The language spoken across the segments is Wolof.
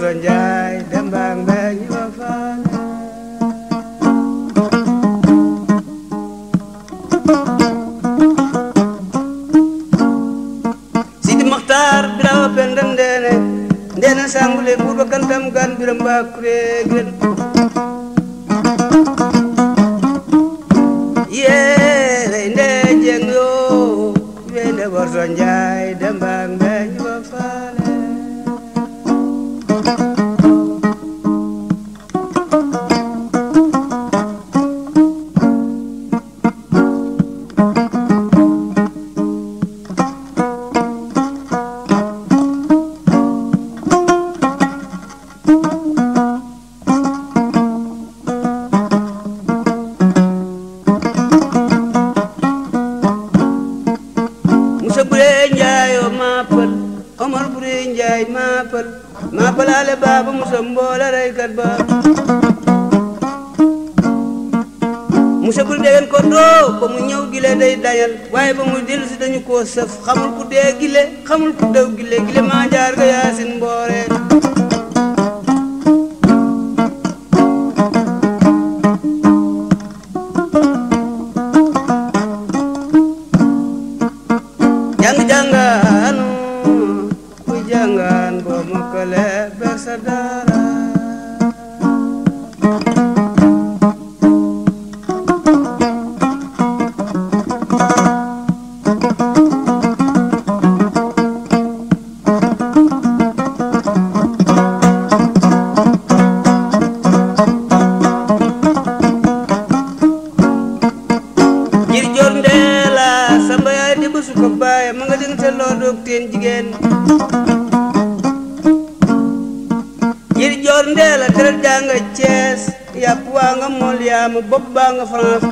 Njaay dembang beñ ba faale Sidi Mokhtar birawa pendam ndene sangule burba kantam gan biram ba kuregen yere nde jengyo wende borso Njaay dembang beñ ba faale Omar Buri Njaay mapal ale baba musa mbola raykat ba musa buri degen ko do ba mu ñew gile day dayal waye ba mu delu ci dañu ko saf xamul ku de gile xamul ku dew gile ma jaar ga yasin mboore jangan bo mokale bersadara jir jondela samba ya di busu ko baye ma nga den te lo dok ten jigen jir jondela tere janga Thiès yap wa nga mol ya mu bobba nga France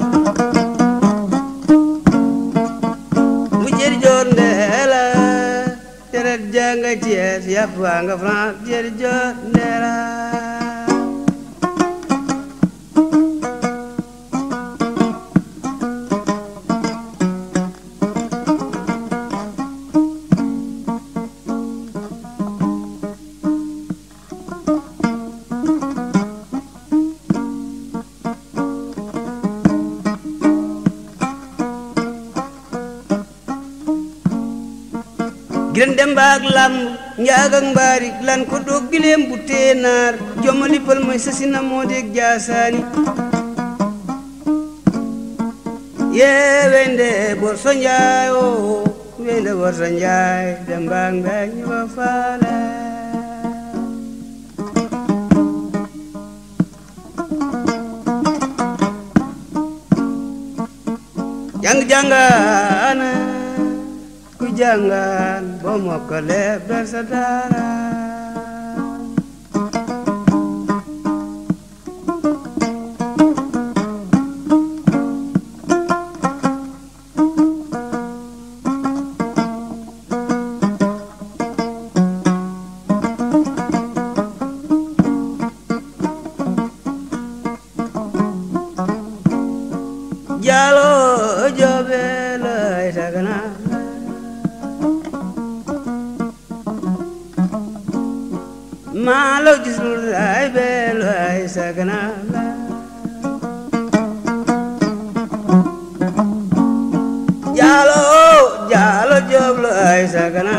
mu jir jondela tere janga Thiès yap wa nga France jir jondela Giren dembak lam njagang barik lan ko do gilem bu tenar jomali pal moy sasina modek jasani ye wende borso Njaay o wende borso Njaay dembang beñ ba faale jangana ku jangan bo mokale bersadara jalo jobelo itagana malo jisul ay belo ay sagana jalo joblo ay sagana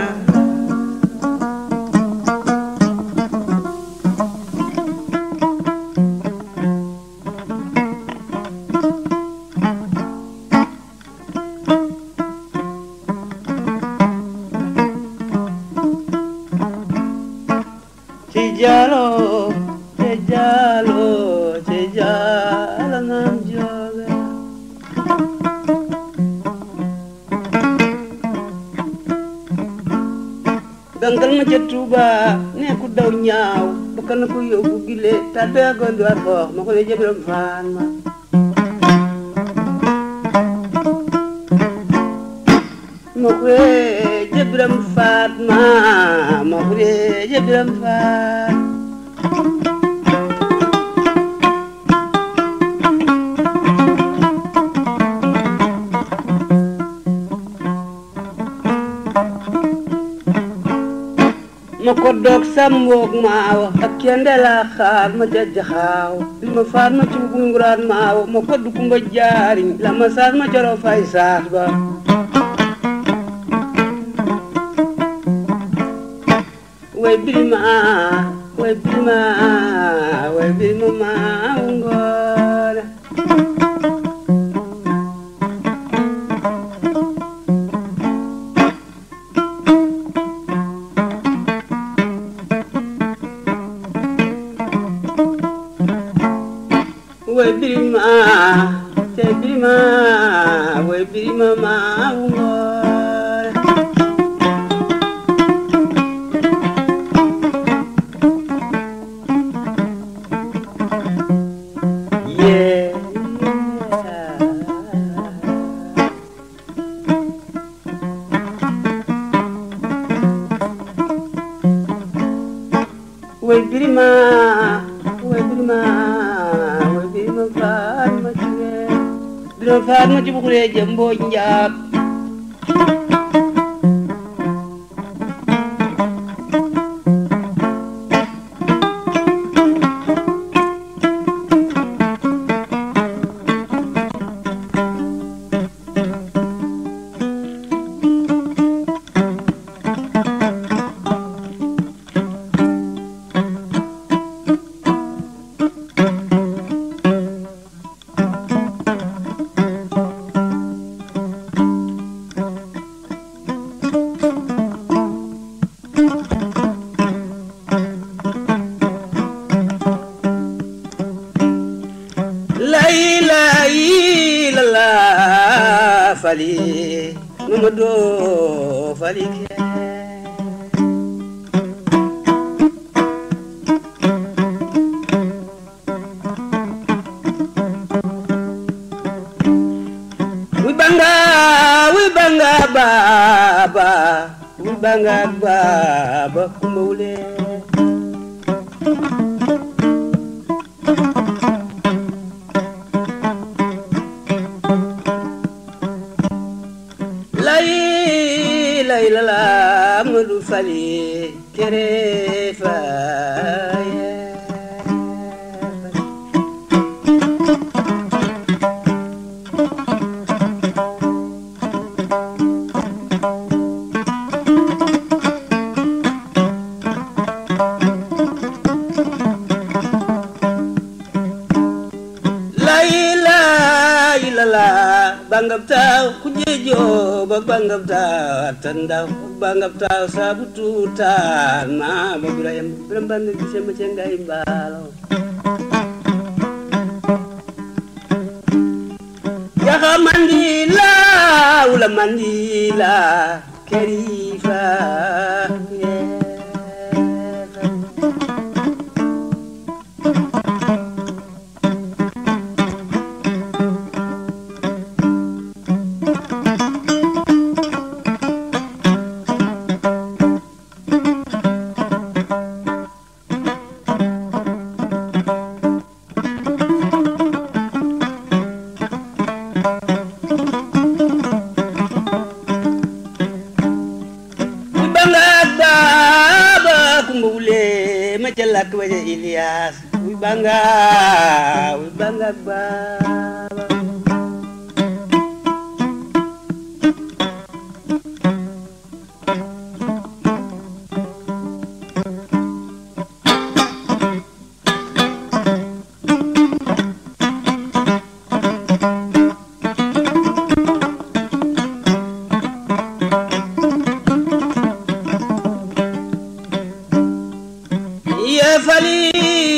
Tejalo nam jobe Gangal ma jetuba ne ku daw ñaaw bakkan ko yóbbu gile tabe gondo ar ko ma ko jebram fan ma mo ko jebram fatma mo ko jebram fat ma ko doog samboog maawa ak kende la xaar ma jajjaxaaw bi ma faat ma ci gunguraan maawa ma ko du kumba jaariñ la ma saas ma coro fay saas ba way birima way birima way birima maaw ngoone way birima te birima way birima maaw ngoone way birima way birima way birima faat ma ci birima faat ma ci bu xuree jëm mbooj njaab fali Mamadou fali ke we banga baba kumule la Amadou Fali kere faye bangab taw kujejo bangab taw tanda bangab taw sabu tutan ma babirayam bramband gise ma cengay balo ya mandila ula mandila kerifa Majalak waja Ilyas wi bangga baba Fali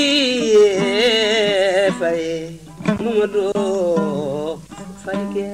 faye Mamadou Fali ke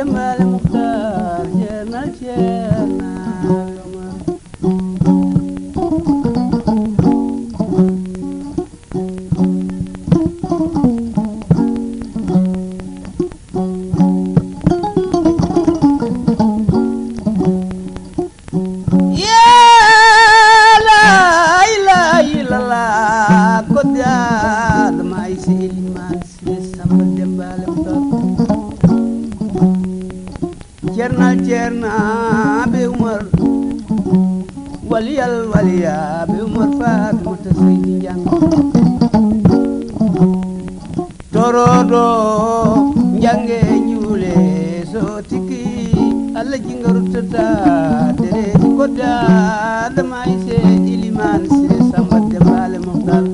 Dembaale Muxtaar Ceernal Ceernal Cerna be Umar waliyal waliya be Umar Fatimata Seydi Njang torodo njange ñuule so tiki alla jingaru tata dere kodda damay se iliman sire Samba Dembaale Muxtaar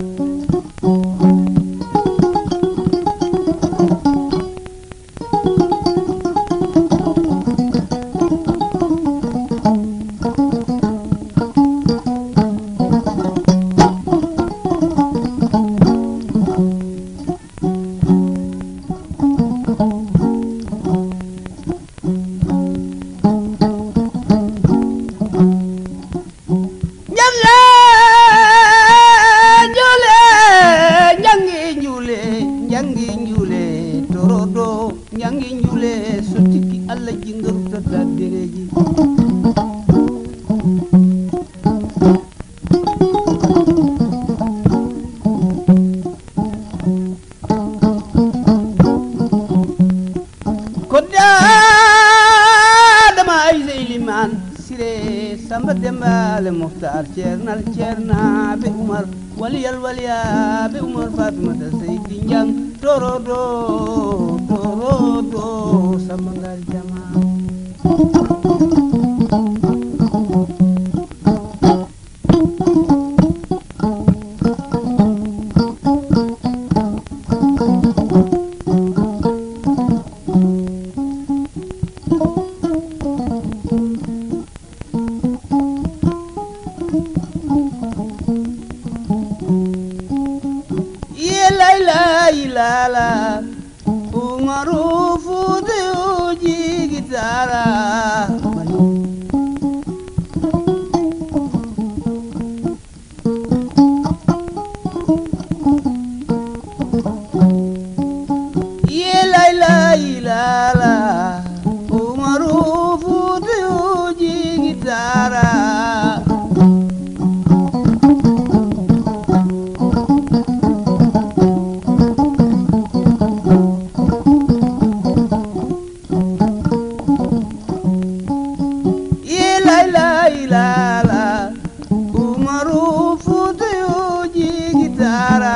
Samba Dembaale Muxtaar Ceernal Ceerna be Umar waliyal waliya be Umar Fatimata Seydi Njang torodo Samba ngal jama la Umaru Fuuti uji gitara ye la Umaru Fuuti uji gitara Umaru Fuuti uji gitara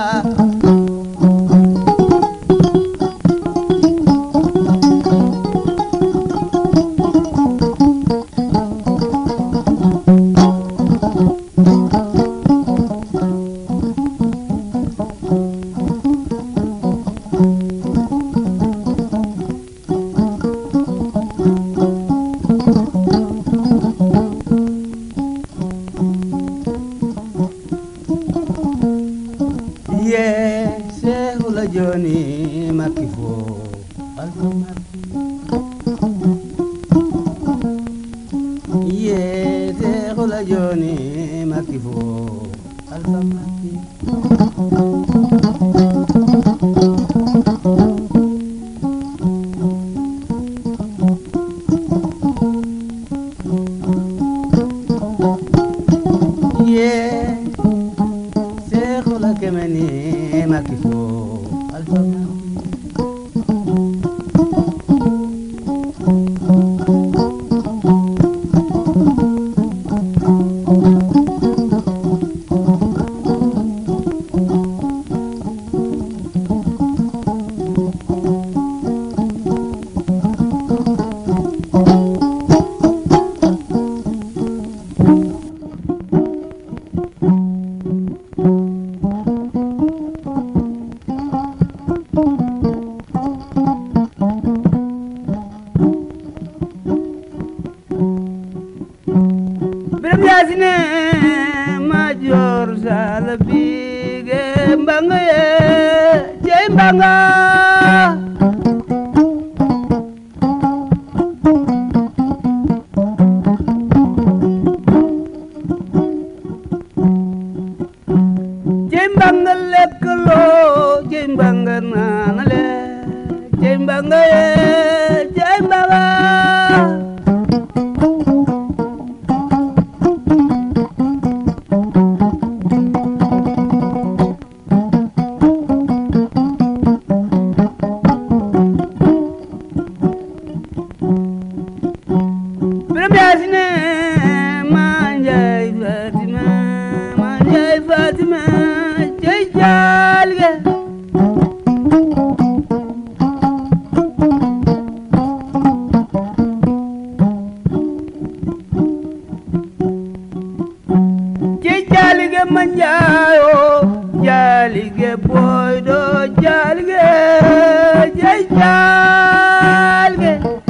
Seexula Jooni Makki fo Alfa Makki Seexula Jooni Makki fo Alfa Makki Seexula Kemeni Makki fo Alfa Makki Yasine Major Salabige Mbanga ye Mbanga Biram Yasine manjay Fatima cey jalge manjayo jalige boy do jalige jalge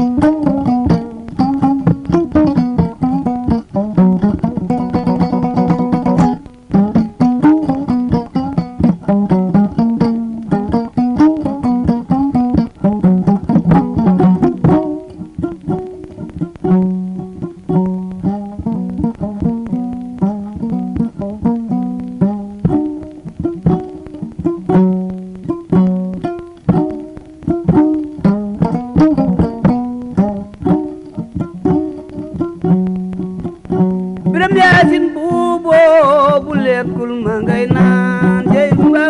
Biram Yasin bubo bulekul mangay nan jey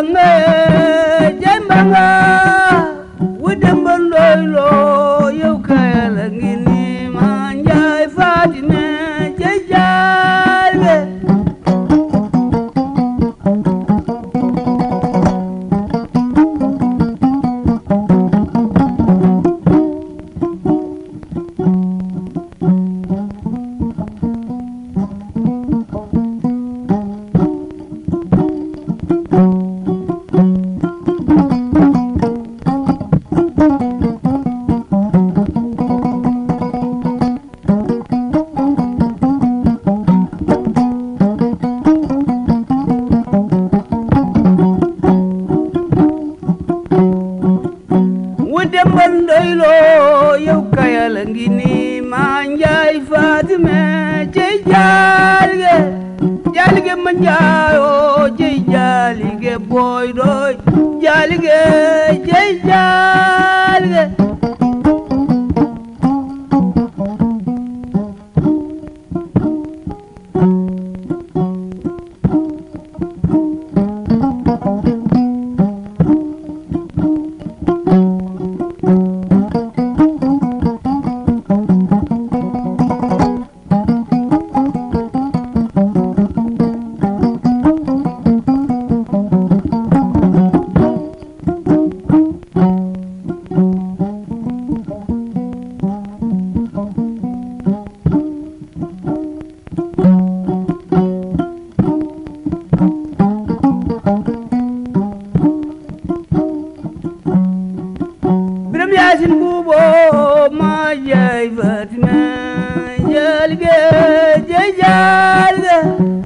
mbanga wudem bandoy lo yow kayala ngini manjay Fatima jey jalge bandoylo yow kayala ngini manjay Fatima jey jalge manjayo jey jalige boy doy jalige jey jalge Biram Yasin bubo manjay Fatima jalge jey jalge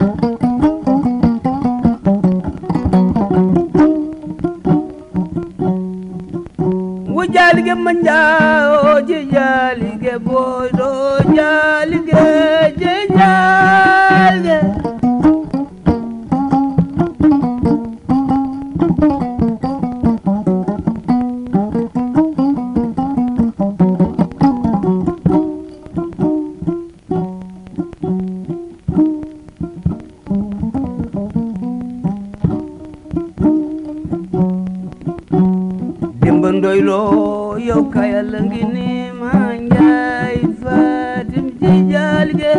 wo jalige manjayo jey jalige boy do jalige jey jalge bandoylo yow kayala ngini manjay Fatima jey jalge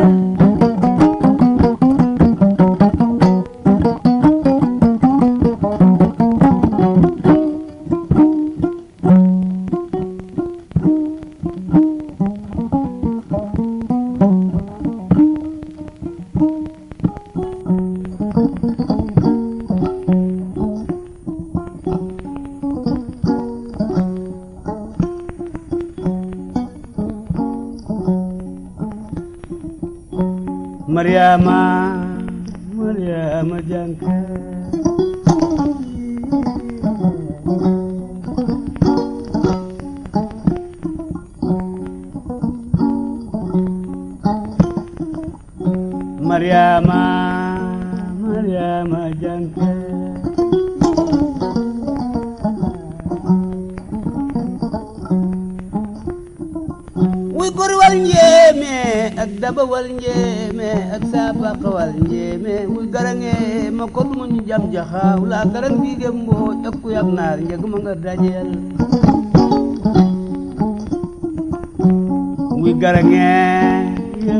Mariama Janka Mariama Janka gor wal njéeme ak daba wal njéeme ak sabaq wal njéeme wu garange ma ko mu ñu jam jaxaaw la garang bi gembo ak ku yak naar njëg ma nga dajeel wi garange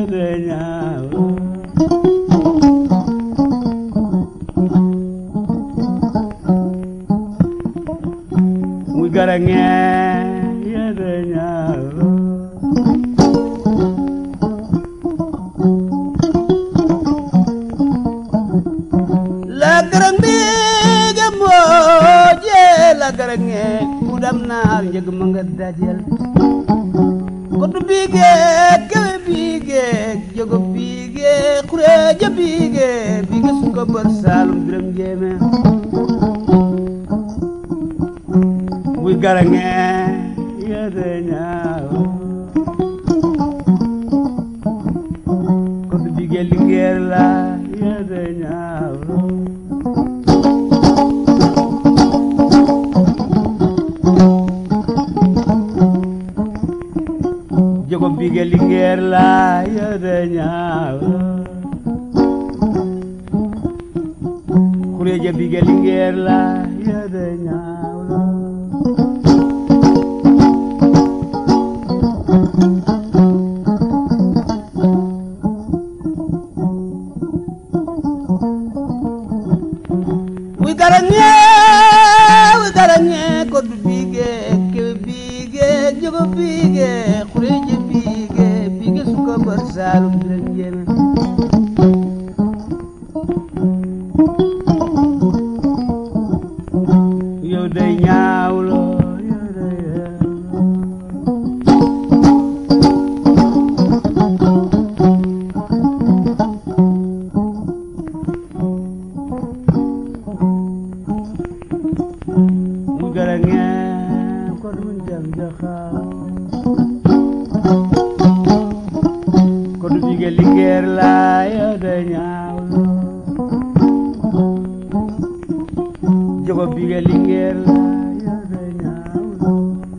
daajel ko du biige kewe biige jogo biige xureeja biige biige suka bër saalum biram jeeme buy garange yede ñaaw ko du biige lingeer la yede ñaaw jogo biige lingeer la yede ñaaw xureeja biige lingeer la yede ñaaw wi garange ko du biige kewe biige jogo biige xureeja biige suka bër saalum biram jeeme yow day ñaawlo yow day mu garange ko du jam jaxaw ko du biige lingeer la yow day ñaawlo jogo biige lingeer la yow day ñaawlo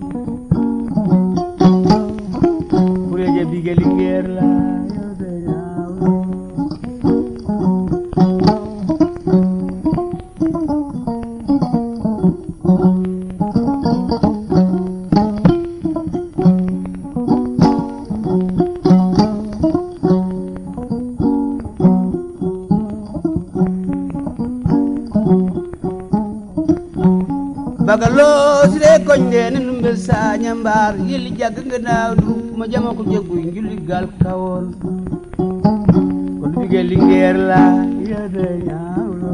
xureeja biige lingeer la yow day ñaawlo bagaloo sire koñ de ne numbel sa ñambaar yelli jagg nga naaw du ma jama ko jegguy njulli gal kawoon ko du biige lingeer la yede ñaawlo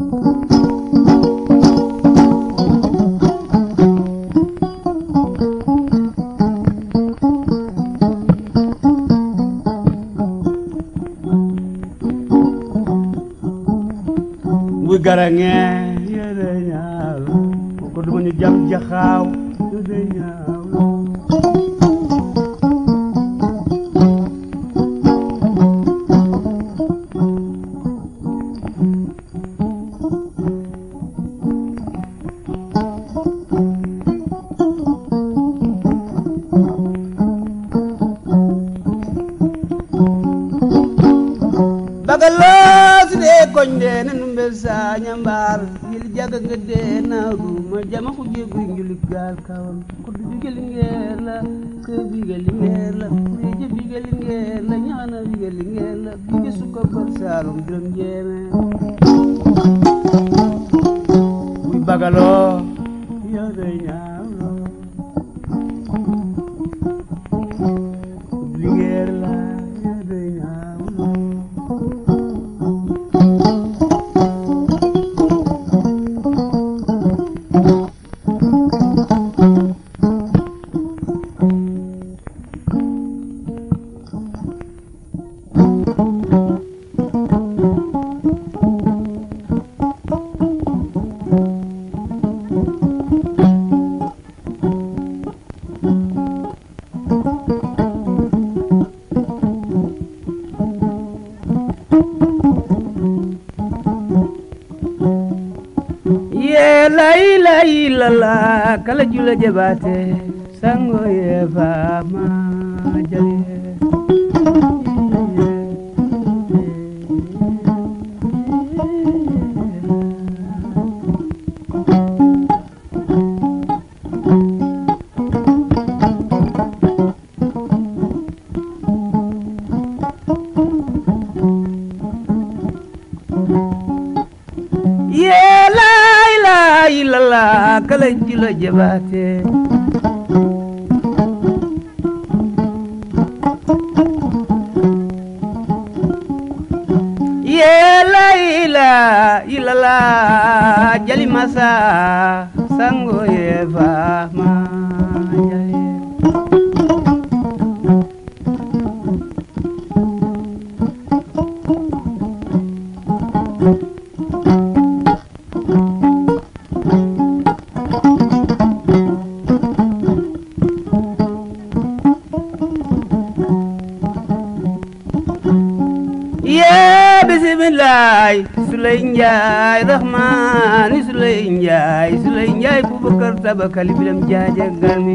wi garange yede ñaawlo ko du ñu jam jaxaaw yede ñaawlo bagaloo sire koñ de ne numbel sa ñambaar yelli jagg nga dee naaw du ma jama ko jegguy njulli gal kawoon ko du biige lingeer la ke biige lingeer la xureeja biige lingeer la ñaana biige lingeer la biige suka bër saalum biram jeeme buy bagaloo yow day ñaawlo lingeer la yow day ñaawlo la kala jula jabate sango ye fama jale kala jula jabate ye laila ilala jali masa sango ye fama jali yee bisimilaay Suley Njaay Rahmaani Suley Njaay Bubakar tabakali biram jaaje garmi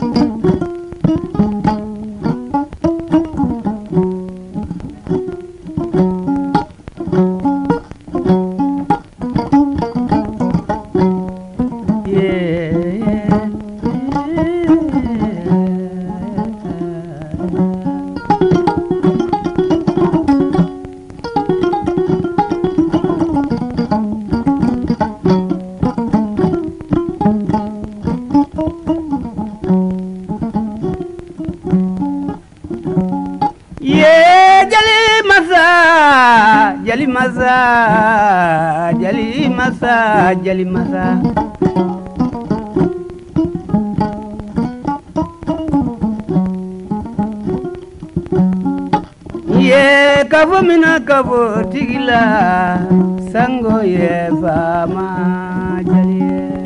jali masa ye kafo mina kafo tigila sango ye fama jali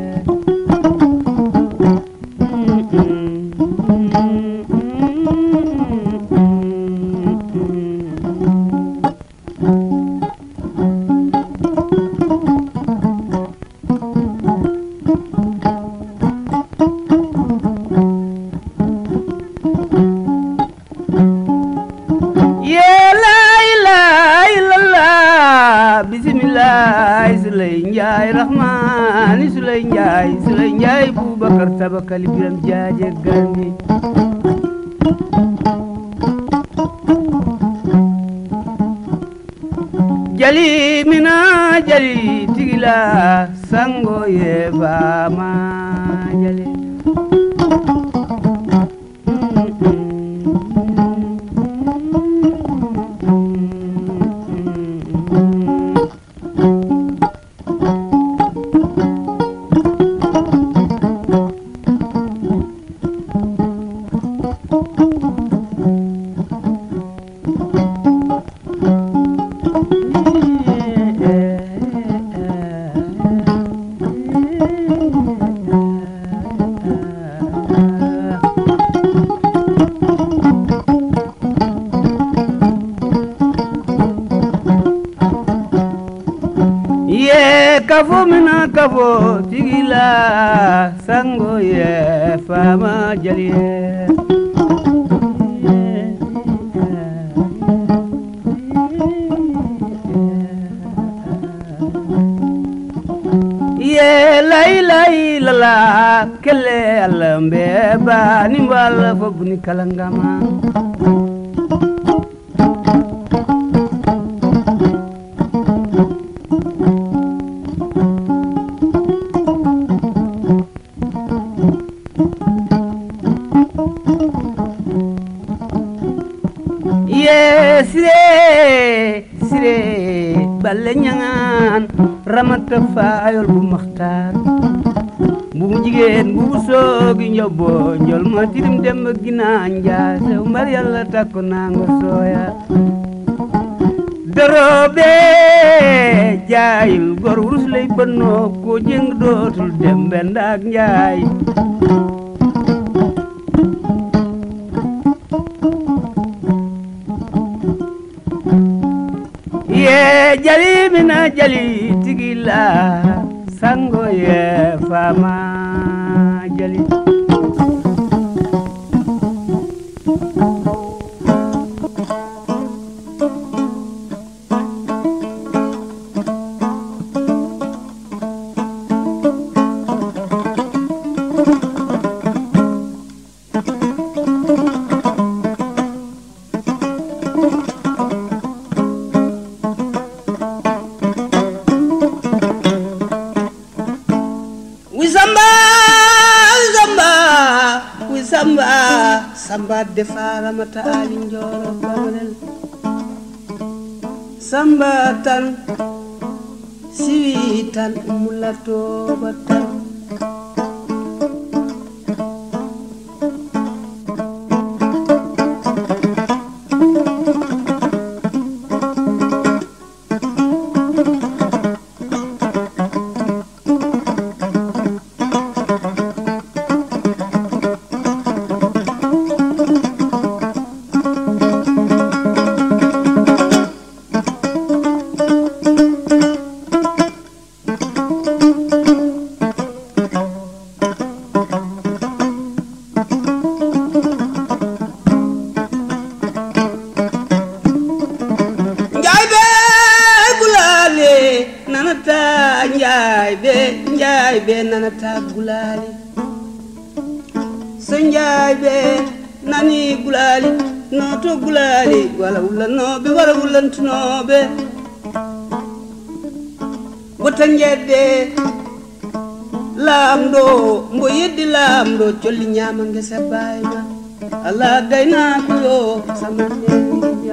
Rahmaani Suley Njaay Bubakar tabakali biram jaaje garmi jali mina jali tigila sango ye fama jali kafo mina kafo tigila sango ye fama jali ye lay la kele alambe ba nimbal fo buni kalangama sire balle ñangaan ramata faayol bu maxtaar bu jigéen bu soogi njobo njol ma tirim dem ginaañ jaase mbar yàlla takko nango sooya dorobe jaayil gor wurus lay bënnoo ko jëng dootul dem bendaak njaay ye jali mina jali tigila sango ye fama jali samba defara mata ali njoro babalel samba tan siwi tan mulato batan njaay be nana gulaali so njaay be nani gulaali noto gulaali wala wullanoɓe wala wullantunoɓe gotta jedde laamɗo mbo yeddi laamɗo colli ñaama ngesa bayma ala gaynako yo samanneja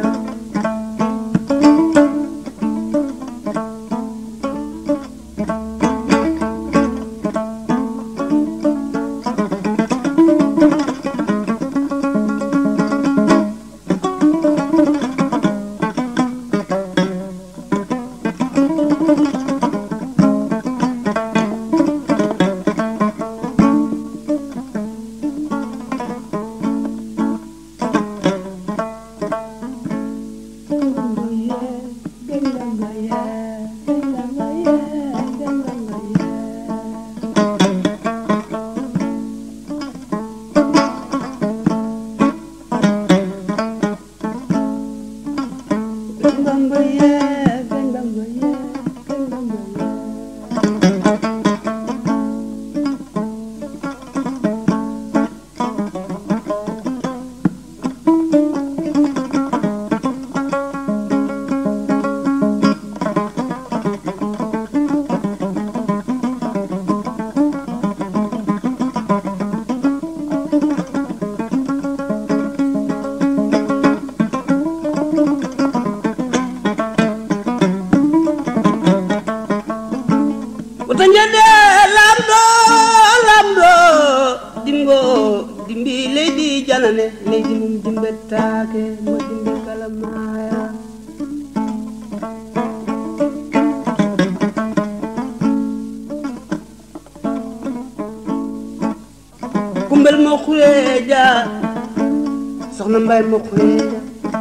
Tanjade lamdo dimbi leydi janane leydi mum dimbettake mo dimbe kala maya kumbel mo xureja soxna mbay mo xureja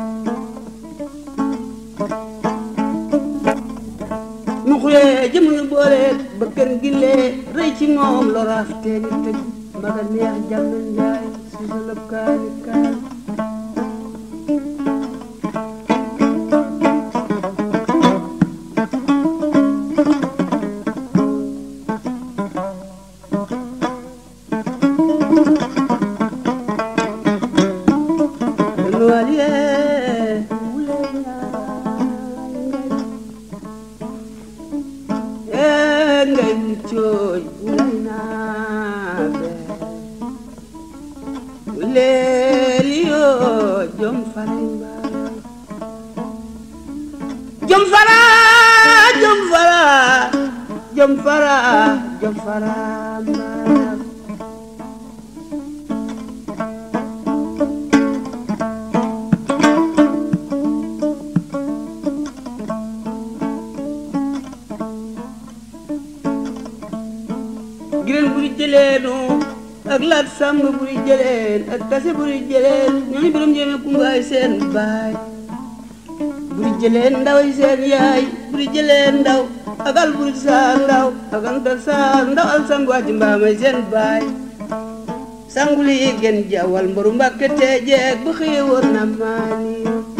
jëmuñu boole bëkkën gille rëy ci moom loraaf teeni tëj mbaga neex jàmm njaay si sa lëb kaani kaan Choy ulanabe lelio jom farimba jom fara giren buri jeleenu ak laat sàmb buri jeleen ak tase buri jeleen ñooñu biram jeme kumbaay seen baay buri jeleen ndaway seen yaay buri jeleen ndaw ak al buri saar ndaw ak antal saar ndaw al sangu aji mbaamay seen baay sanguli gen jawal mbaru mbàkke tee jeeg ba xëye woon na maani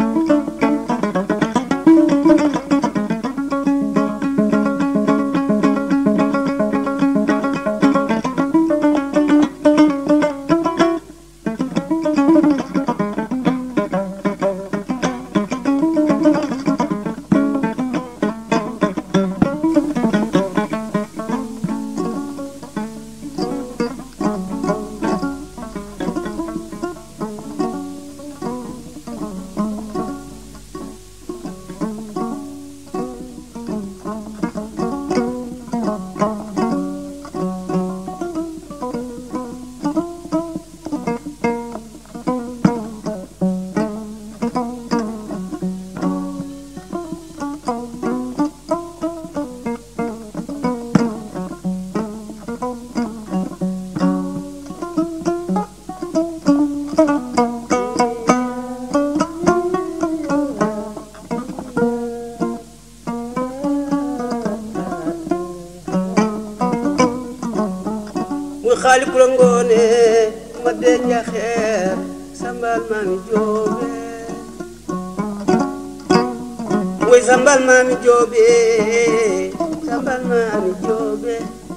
xaali kurangone ma de njaxeer sambal mami joobe way sambal mami joobe sambal maami joobe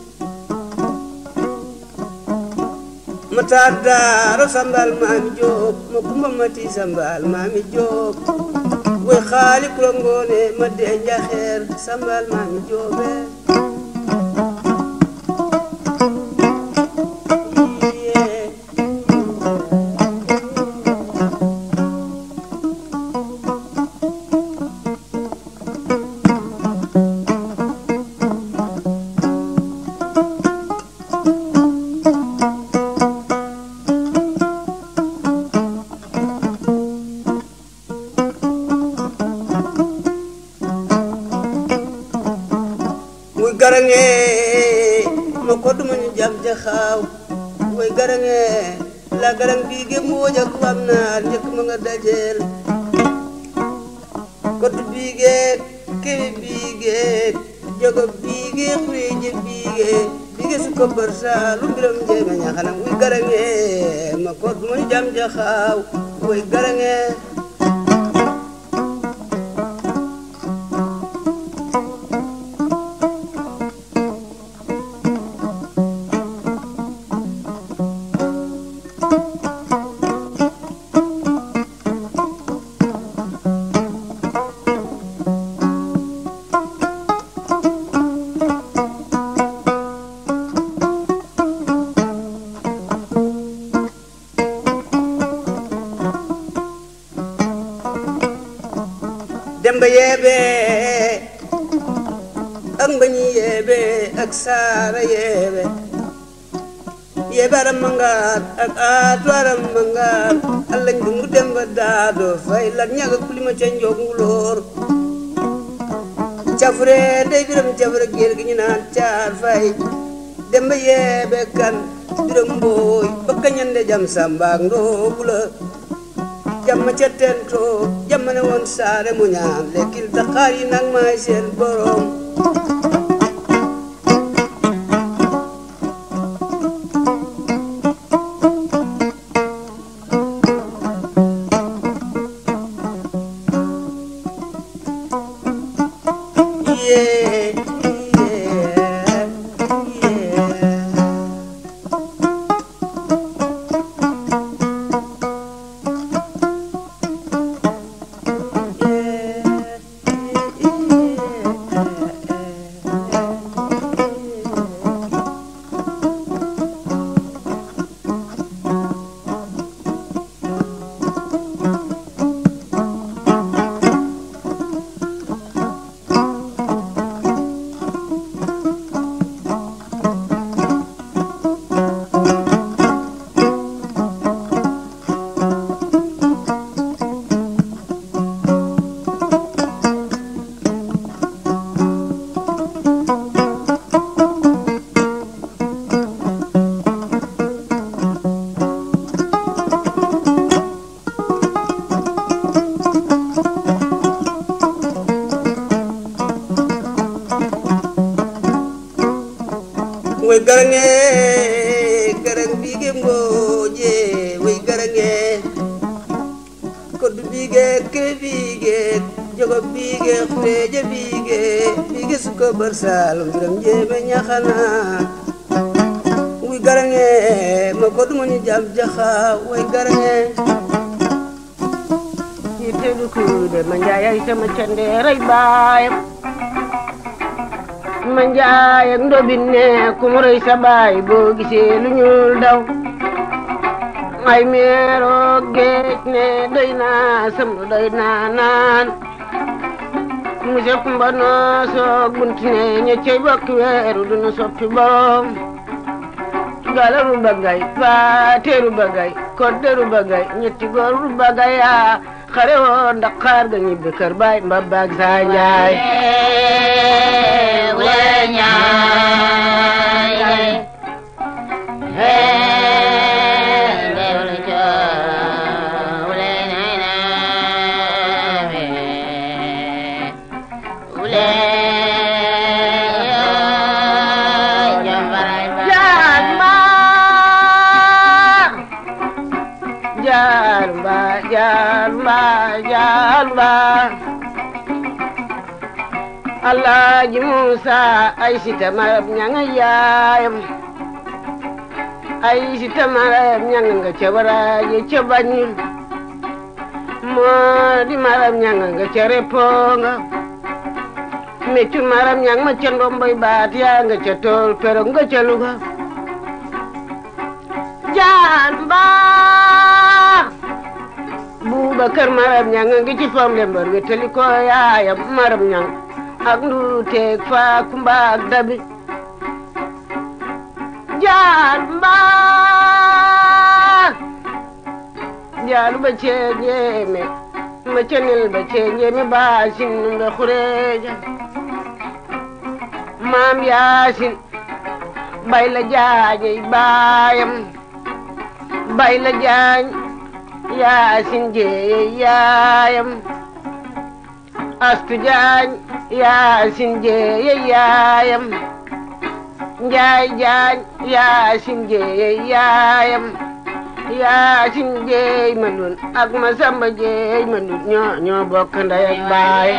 Matar Daaro sambal maami joob ma kumba mati sambal maami joob way xaali kula ngoone ma dee njaxeer sambal maami joobe garange ma koddu ma ñu jam jaxaaw way garange la garang biige mooja ku am naar njëkk ma nga dajeel koddu biige kewi biige jogo biige xureeje biige su ko barsa lu mbiram jeema ñaxanam way garange ma koddu ma ñu jam jaxaaw way garange demba yeebe ak mbañi yeebe ak saara yeebe yeebe aram mangaar ak aatu aram mangaar allañ dungu demba daado fay lak ñaga kulima ca njoog nguloor cafre dey biram cafre géer gi ñu naan caar fay demba yeebe kan biram mbooy ba kañande jam sambaak ndoogula jamma ca tento jamma ne woon saare mu ñaan lekkil daqaar yi nag maay seen borom way garange garang biige mbooje way garange koddu biige ke biige jogo biige xureeje biige suko barsal mbiram jeeme ñaxana way garange ma koddu ma ñu jam jaxa way garange yitelu kuude ma njaay sama cande ray baayam manjaay ak ndobine ku mu rëy sa baay boo gisee lu ñuul daw ay meero géej ne doy naa samlu doy naa naan monsieur Kumba noosoog bunti ne ñeccey bokki weeru dunu soppi borom galaru bagay paateeru bagay kodderu bagay ñetti gooru bagay yaa xare woo Ndakaar ga ñibbi kër baay mbabbaag saa njaay Alaaji Musa ay sita marab ñanga yaayam ay sita marab ñanga nga ca baraaje ca bañul moo di marab ñanga nga ca reponga meccul marab ñang ma ca ndomboy baat yaa nga ca tool pero nga ca Luga jaan mbaax Bubakar marab ñanga ngi ci fam lembar wetali ko yaayam marab ñang ak ndu teeg fa kumba ak dabi jaan mbaax jaalu ba cee ñeeme ma cenel ba cee ñeeme baasin nga xureeja maam yaasin bay la jaañey baayam bay la jaañ yaasin jeeyey yaayam astu jaañ yaasin jeeyey yaayam njaay jaañ yaasin jeeyey yaayam yaasin jeey ma dun ak ma samba jeey ma dun ñoo bokk ndey ak baay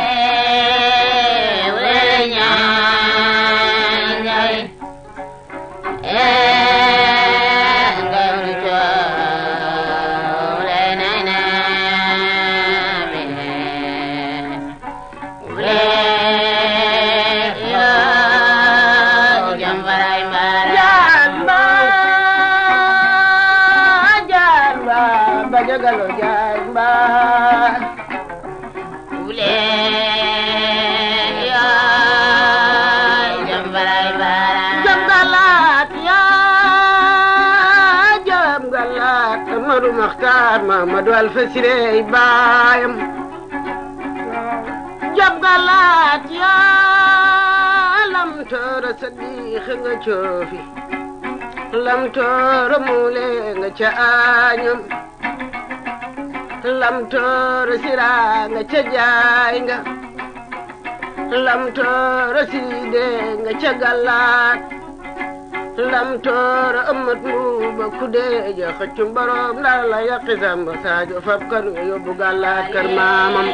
Jagalo jamba ule ya jambaray bara jamgalat ya jamgalat Mamadou Makhtar Mamadou Alfasire bayam jamgalat ya lam toro sadiq nga cofi lam toro mule nga ca añam lam toro sira nga ca jaay nga lam toro side nga ca gallaat lam toro amat nuuba kudeeja xëccum borom ndar la yaqi samba Sadio fab kanu yóbbu gallaat kër maamam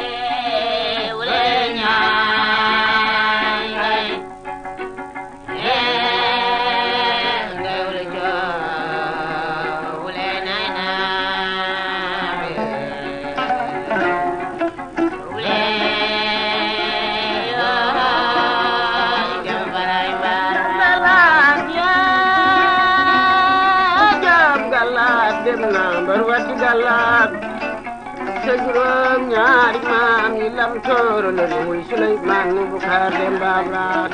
Gallaat sa juróom ñaari maam yi lam tooro la muy Suleymaan mu Bukar dem baablaat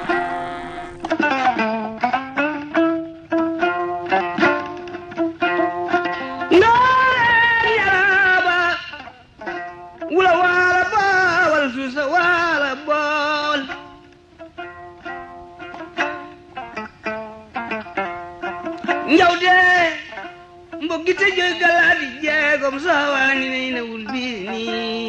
ndooreen yaraaba wula waala baawal suusa waala bool njaw dee mbogite joy galadi jeegom sawani neyna wulbini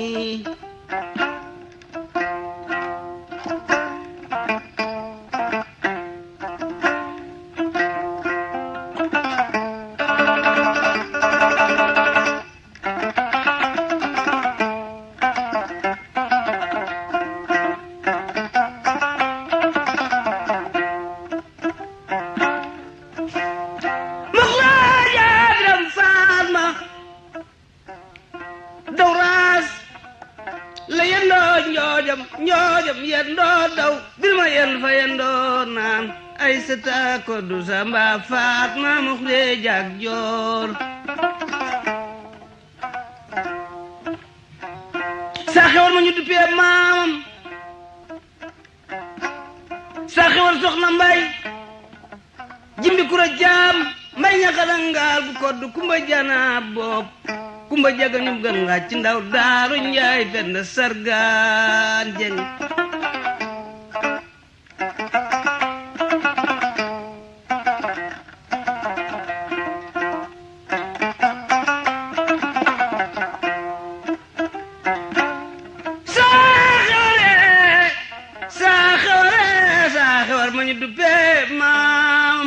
njoojam yendo daw birma yel fa yendo naan ay seta ko du samba Fatma muxre jak joor sa xewal ma ñu duppee maamam sa xewal soxna mbay jimbi kura jaam mbay ñakadangaal bu koddu kumba jana bopp kumba jaga ñum gan nga ci ndaw daaru njaay fenn sargaan jeng saaxewar ma ñu duppee maam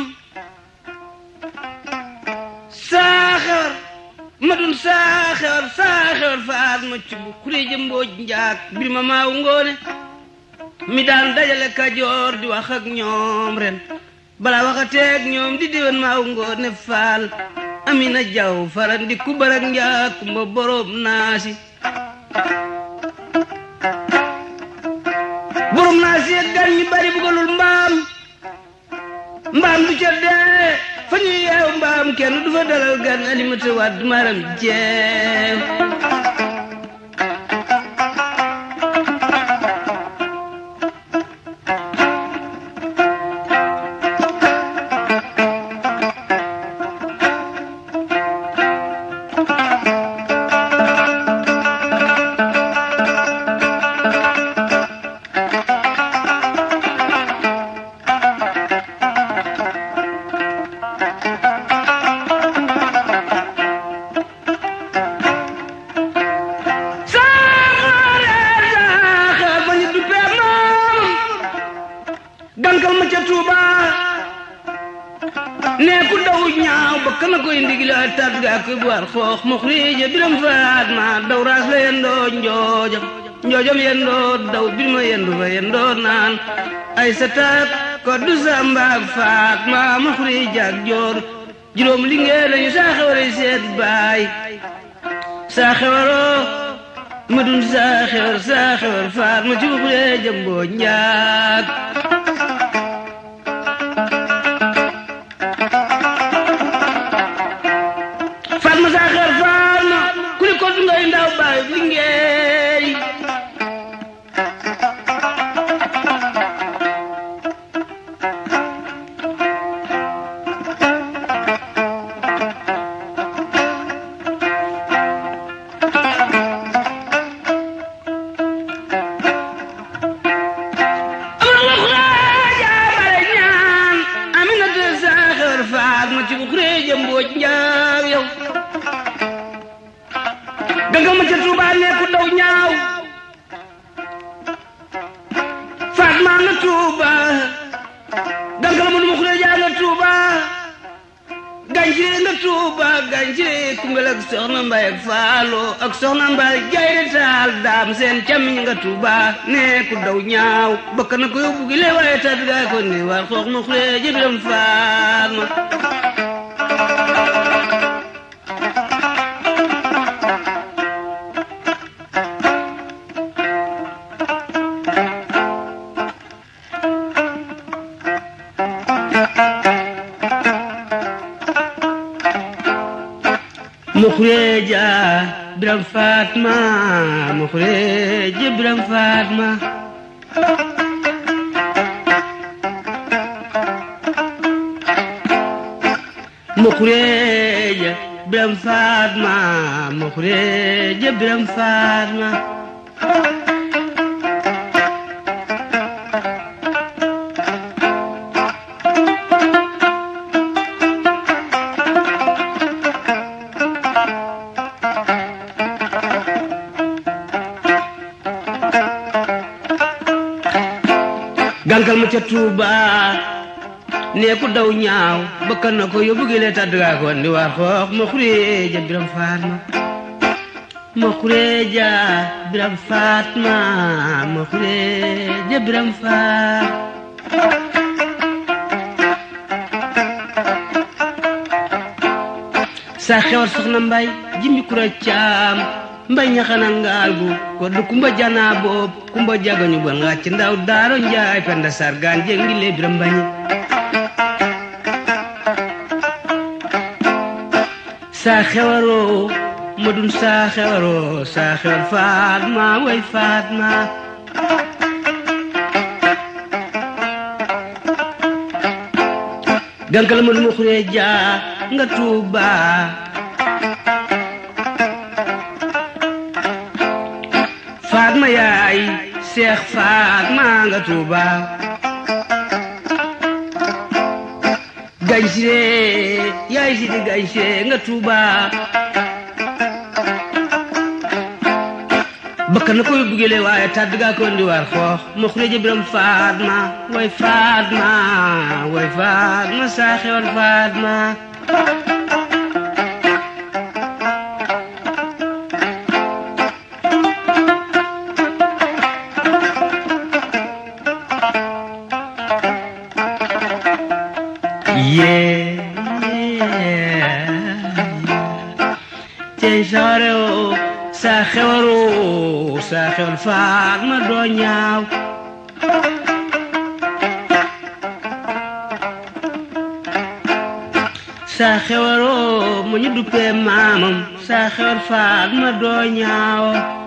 saaxewar madun saaxewar faat ma ci bu kuréje mbooj njaak birima maawu ngoone mi daan dajale Kajoor di wax ak ñoom ren bala waxateeg ñoom di diwen maaw Ngoone Faal Amina Jaw farandi ku barak njaa kumba borom naasi borom naasi ak gan ñi bari bugalul mbaam du ca dee fa ñu yeew mbaam kenn du fa dalal gan Alimata Wàdd maram jeew gankal ma ca Tuuba ne ku daw ñaaw ba kana koy ndigila tat ga koy buar xoox mo xurije biram faat ma daw ras la yendoo njoojam yendoo daw birma yendu fa yendoo naan ay sa taat ko du sambaak faat ma mo xurije ak joor juróom li ngee lañu saa xeware seet baay saa xewaroo ma dun saa xewar faat ma ci mo xurije mboo njaag ganga ma ca Tuuba ne ku daw ñaaw faat maa nga Tuuba ganga la ma duma xuree jaa nga Tuuba gancire nga Tuuba gancire Kumbel ak soxna Mbay ak Faalo ak soxna Mbay jaay de taal daam seen camiñ nga Tuuba ne ku daw ñaaw bakka na ko yóbbu gi lee waaye tat gaa ko ne war xoox ma xuree jëbiram faat ma mukhreja biram Fatma mukhreja biram Fatma mukhreja biram Fatma mukhreja biram Fatma gankal ma ca Tuuba ne ku daw ñaaw bakkan na ko yóbbu gi le tàddgaa ko ndi war xoox ma xureeja biram Fatma ma xureeja biram Fatma ma xureeja biram Faat sa xewar soxna Mbay jimbi kura caam Mbay ñaxana ngaal gu ko du kumba jana boob kumba jagañu ba nga ci ndaw daaro njaay penda sargaan jengi le biram bañi sa xewaro madun sa xewaro sa xewar Fatma way Fatma gankal ma duma xuree jaa nga Tuuba Fatma yaay Seex Fatma nga Tuuba gañsire yaay sidi gañsire nga Tuuba bakka na koy bugele waaye tàddgaa ko ndi war xoox ma xureeja biram Fatma way Fatma way Fatma saa xewar Fatma sa xewaro sa xewal faal ma doo ñaaw sa xewaro mu ñu duppee maamam sa xewal faal ma doo ñaaw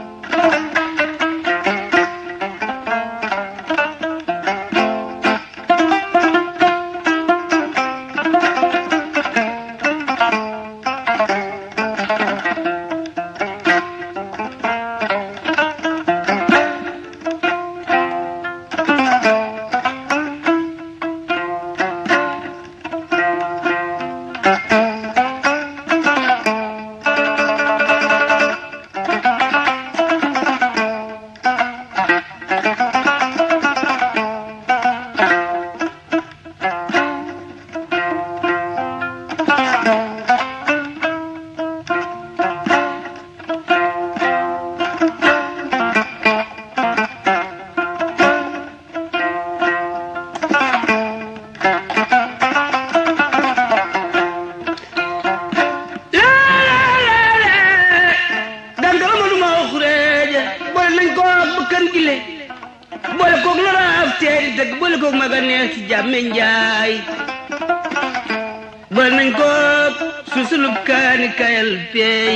boole koog la raaf teeri dëgg boole koog maga neex ci jàmme njaay boole nañ koog susulub kaani kayal peey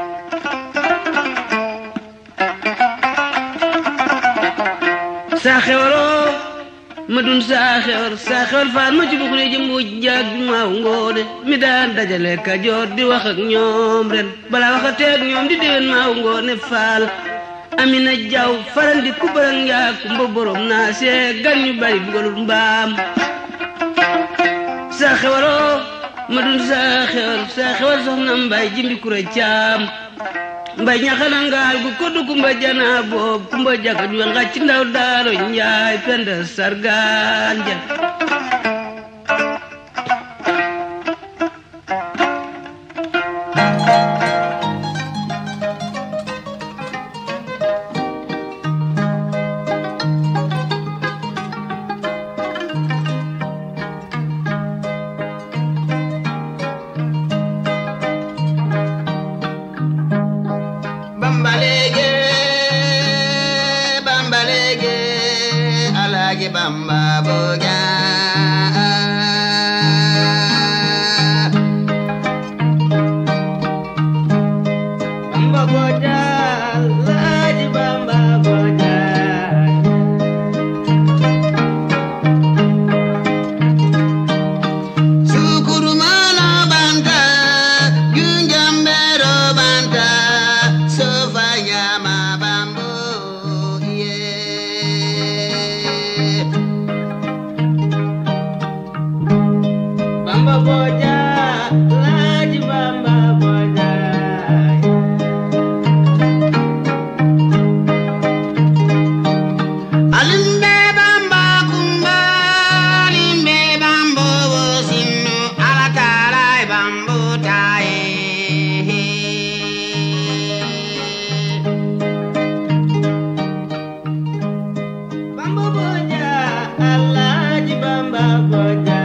saa xewaroo ma dun saa xewar faal ma ci buxule jëmbuuj njaag bi maaw ngoone mi daan dajale Kajoor di wax ak ñoom ren balaa waxateeg ñoom di déwén maaw ngoone faal Amina Jaw farandi ku barang yaa kumba borom naa see gan ñu bari bugalul mbaam saa xewaroo ma dun saa xewar soxna mbay jimbi kura caam mbay ñaxana ngaal gu koddu kumba jana boob kumba jaga juwan nga ci ndaw daaro njaay penda sargaan ja Bamba boga Bamba boga laji Bamba boga Sukuru mana banta Gunjambero banta Sofanya ma bambo Bamba boja, laji Bamba boja. Alimbe Bamba kumba, alimbe Bambo sinu, alakarai Bambo tai. Bamba boja, laji Bamba boja.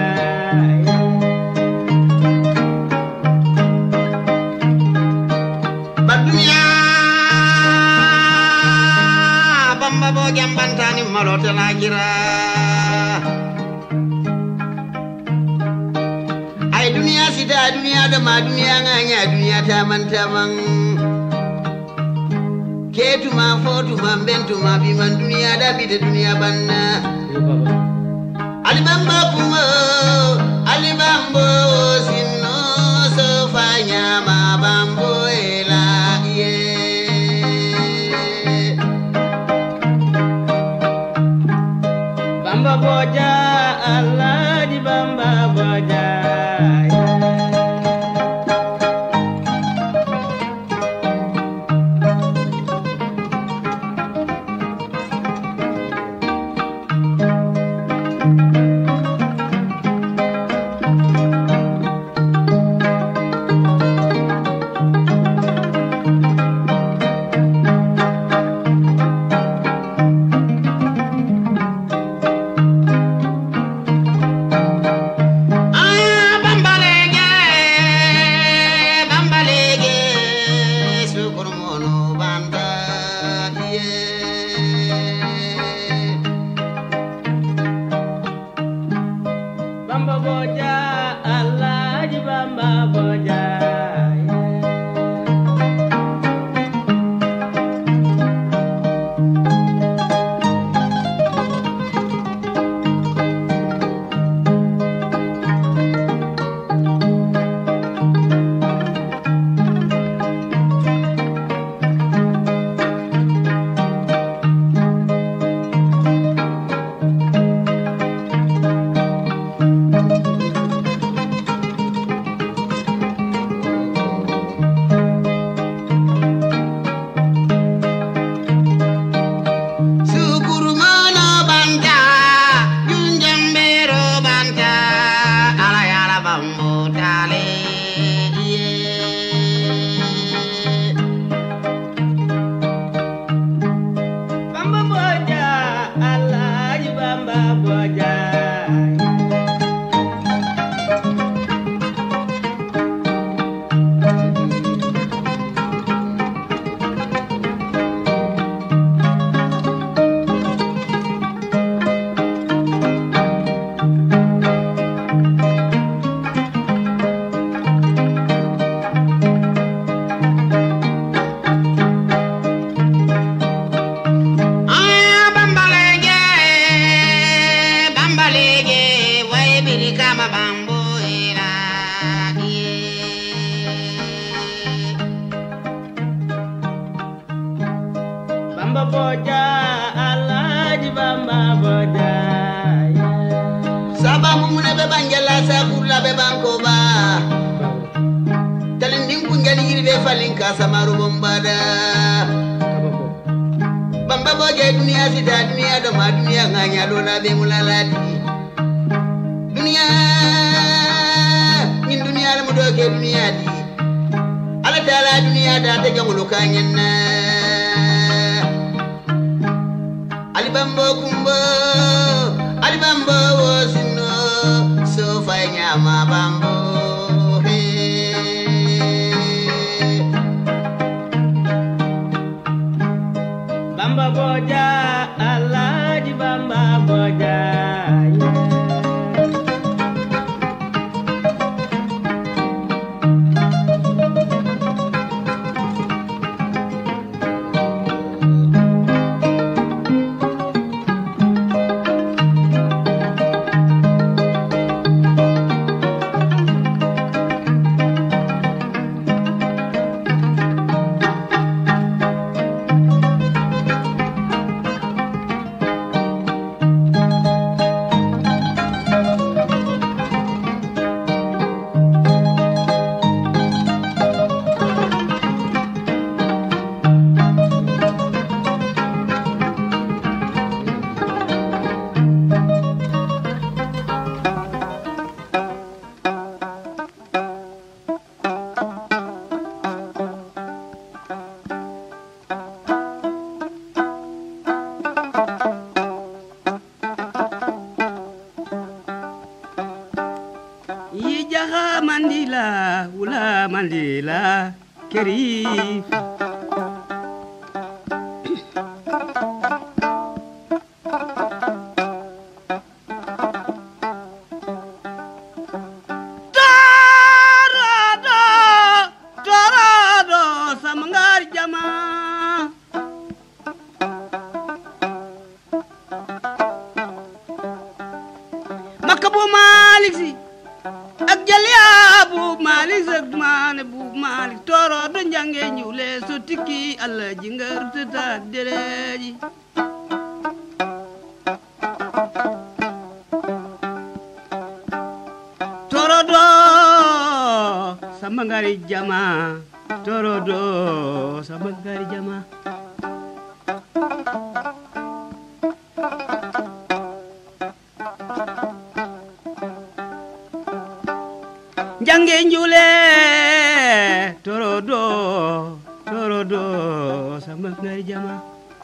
Bamba bo jambantani malote lakira ay dunia sita dunia dama dunia nganya dunia tamang ketuma fotuma bentuma biman dunia dabide dunia banna alibamba kuma alibambo sinno sofanya ma bambo ela ye Bamba boja Allah di Bamba boja Bamba Bamba Boja Saba mumune be banjala sakula be bankoba Talindin kunjali yirbe falinka samaru bombada Bamba Boja dunia sida dunia doma dunia nganya lola be mulalati Dunia min dunia la mudoke dunia di Ala tala dunia da ta jangulu kanyenna Ali Bamba kumbo Ali Bamba wosino so fanya ma Bamba Bamba Boja Alhaji Bamba Boja Mandila, Ula Mandila, Kerif. Torado, Samangar Jama. Makabu Maliksi. Ak jaliya bu Malik Zakman bu Malik toro do jange ñule so tikki Allah jingar tata dereji toro do samangari jama toro do samangari jama jange njule torodo sama ngari jama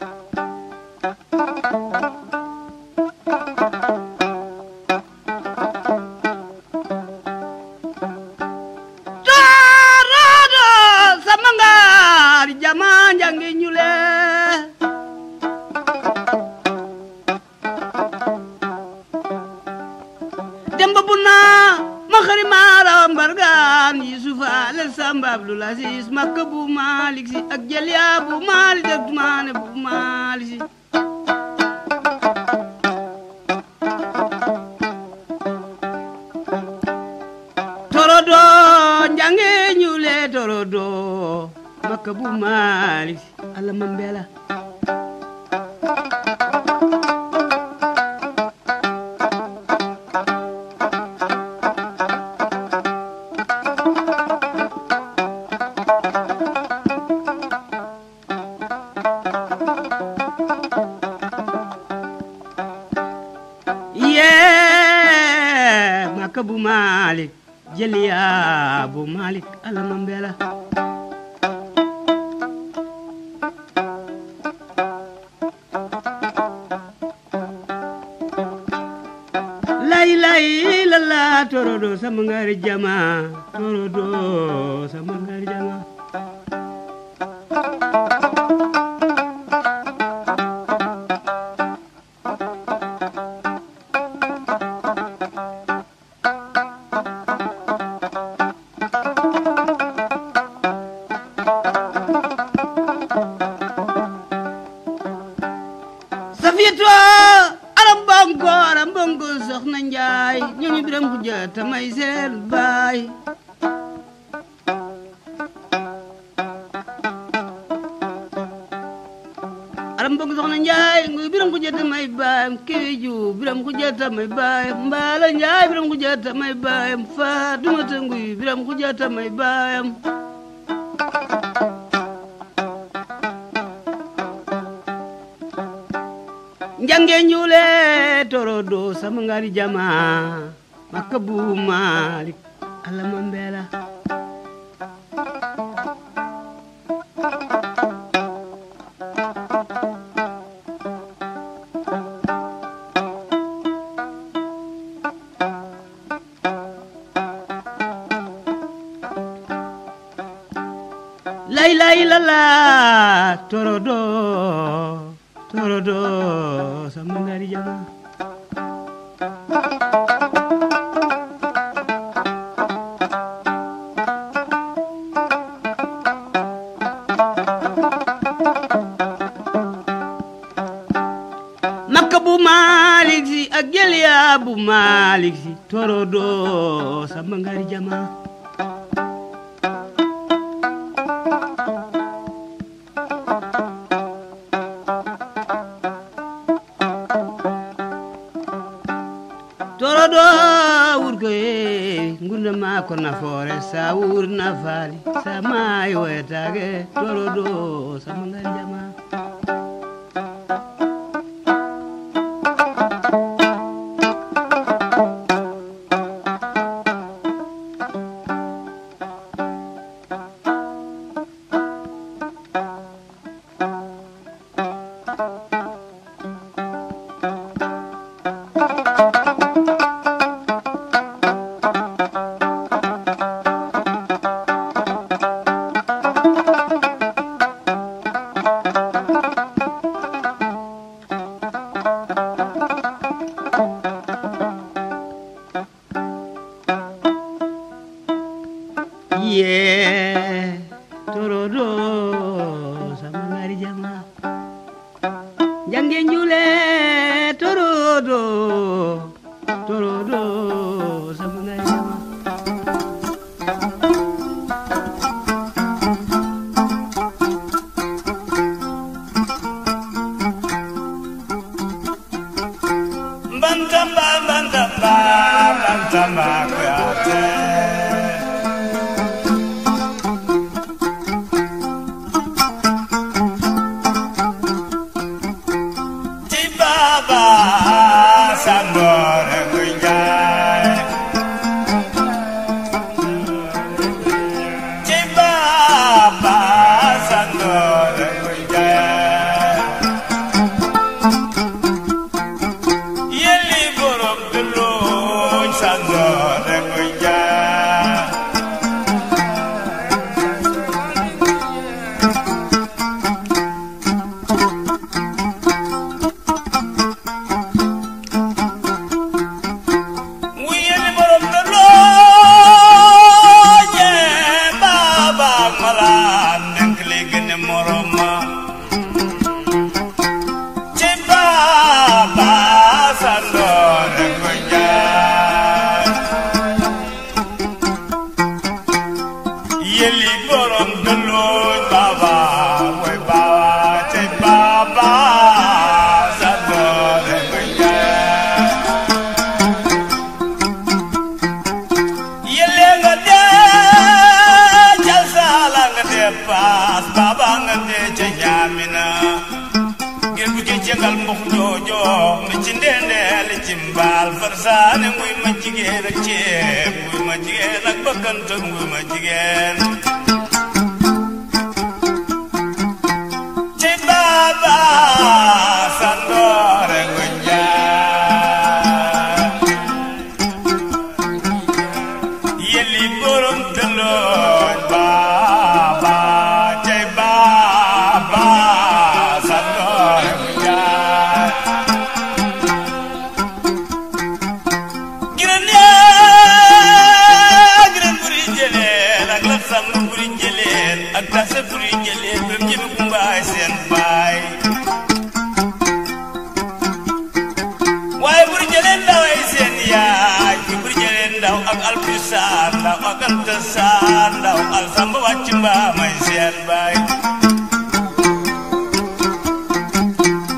torodo sama ngari jama jange njule demba buna makhari maram bargan Yusuf al Samba Abdul Aziz Makabu Malik si ak Jaliya bu Malik ak Mane bu Malik si torodo jange ñule torodo Makabu Malik ala mambela Makabu Malik Jaliya bu Malik ala mambela la la torodo sama ngari jama torodo sama ngari jama Safiyatu aram bongo soxna Njaay ñooñu biram ku jata may seen baay aram bongo mbokk soxna njaay nguy biram ku jetta may baayam kewe ju biram ku jetta may baayam mbaala njaay biram ku jetta may baayam Faatumata nguy biram ku jetta may baayam njange njule torodo sama ngari jama makabu malik alama mbela lay la la torodo sama ngari jama makka bu malik si ak geliya bu malik si torodo sama ngari jama torodo wurgoye ngunda ma ko nafoore sa wur nafali sa may wetage torodo sama ngal jama torodo sama ngari jama jange njule torodo sama ngari jama bantamba kuyate Sambore Gunjai Cibaba Sambore Gunjai Yeli Borom Dulu Sambore Gunjai Yeli borom dulu baba we baba te baba sadore kuya yele ngade jasala ngade pas baba ngade jamina ngir bu ci jengal mbokk jojo mi ci ndendel ci mbal farsane muy ma jigeen ak ci muy ma jigeen ak bakante muy ma jigeen ci baba sandore gunja yeli borom telo baba ci baba sandore gunja Tase buri jele bem jemi kumbaay sen baay waaye buri jele ndaw ay sen yaay buri jele ndaw ak alpisaan ndaw ak altasaan ndaw al samba wàcc mbaa may sen baay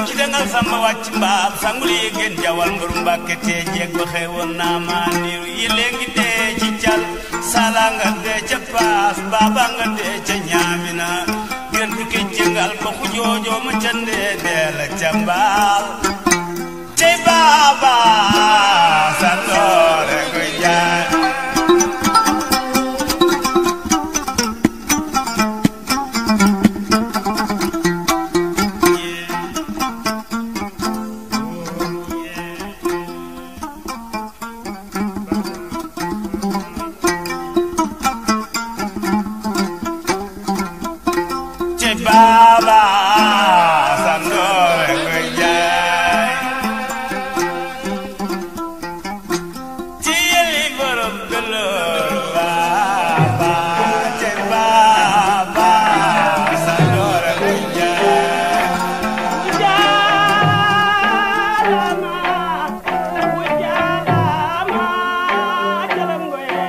ci dangal samba wàcc mbaam sangul yi gën jawal mburu mbàkke tee jeeg ba xewoon naa maa niru yi léegi dee ci cal sala nga dee ca paas baaba nga dee ca ñaamina gën du ki jëngal ba ku joojoo ma ca ndee dee la ca mbaal tey baaba sa doore ko jaay Baba Sandore Gujay Tili borom dolor Baba Che Baba Sandore Gujay Jalama Jalama Jalam goye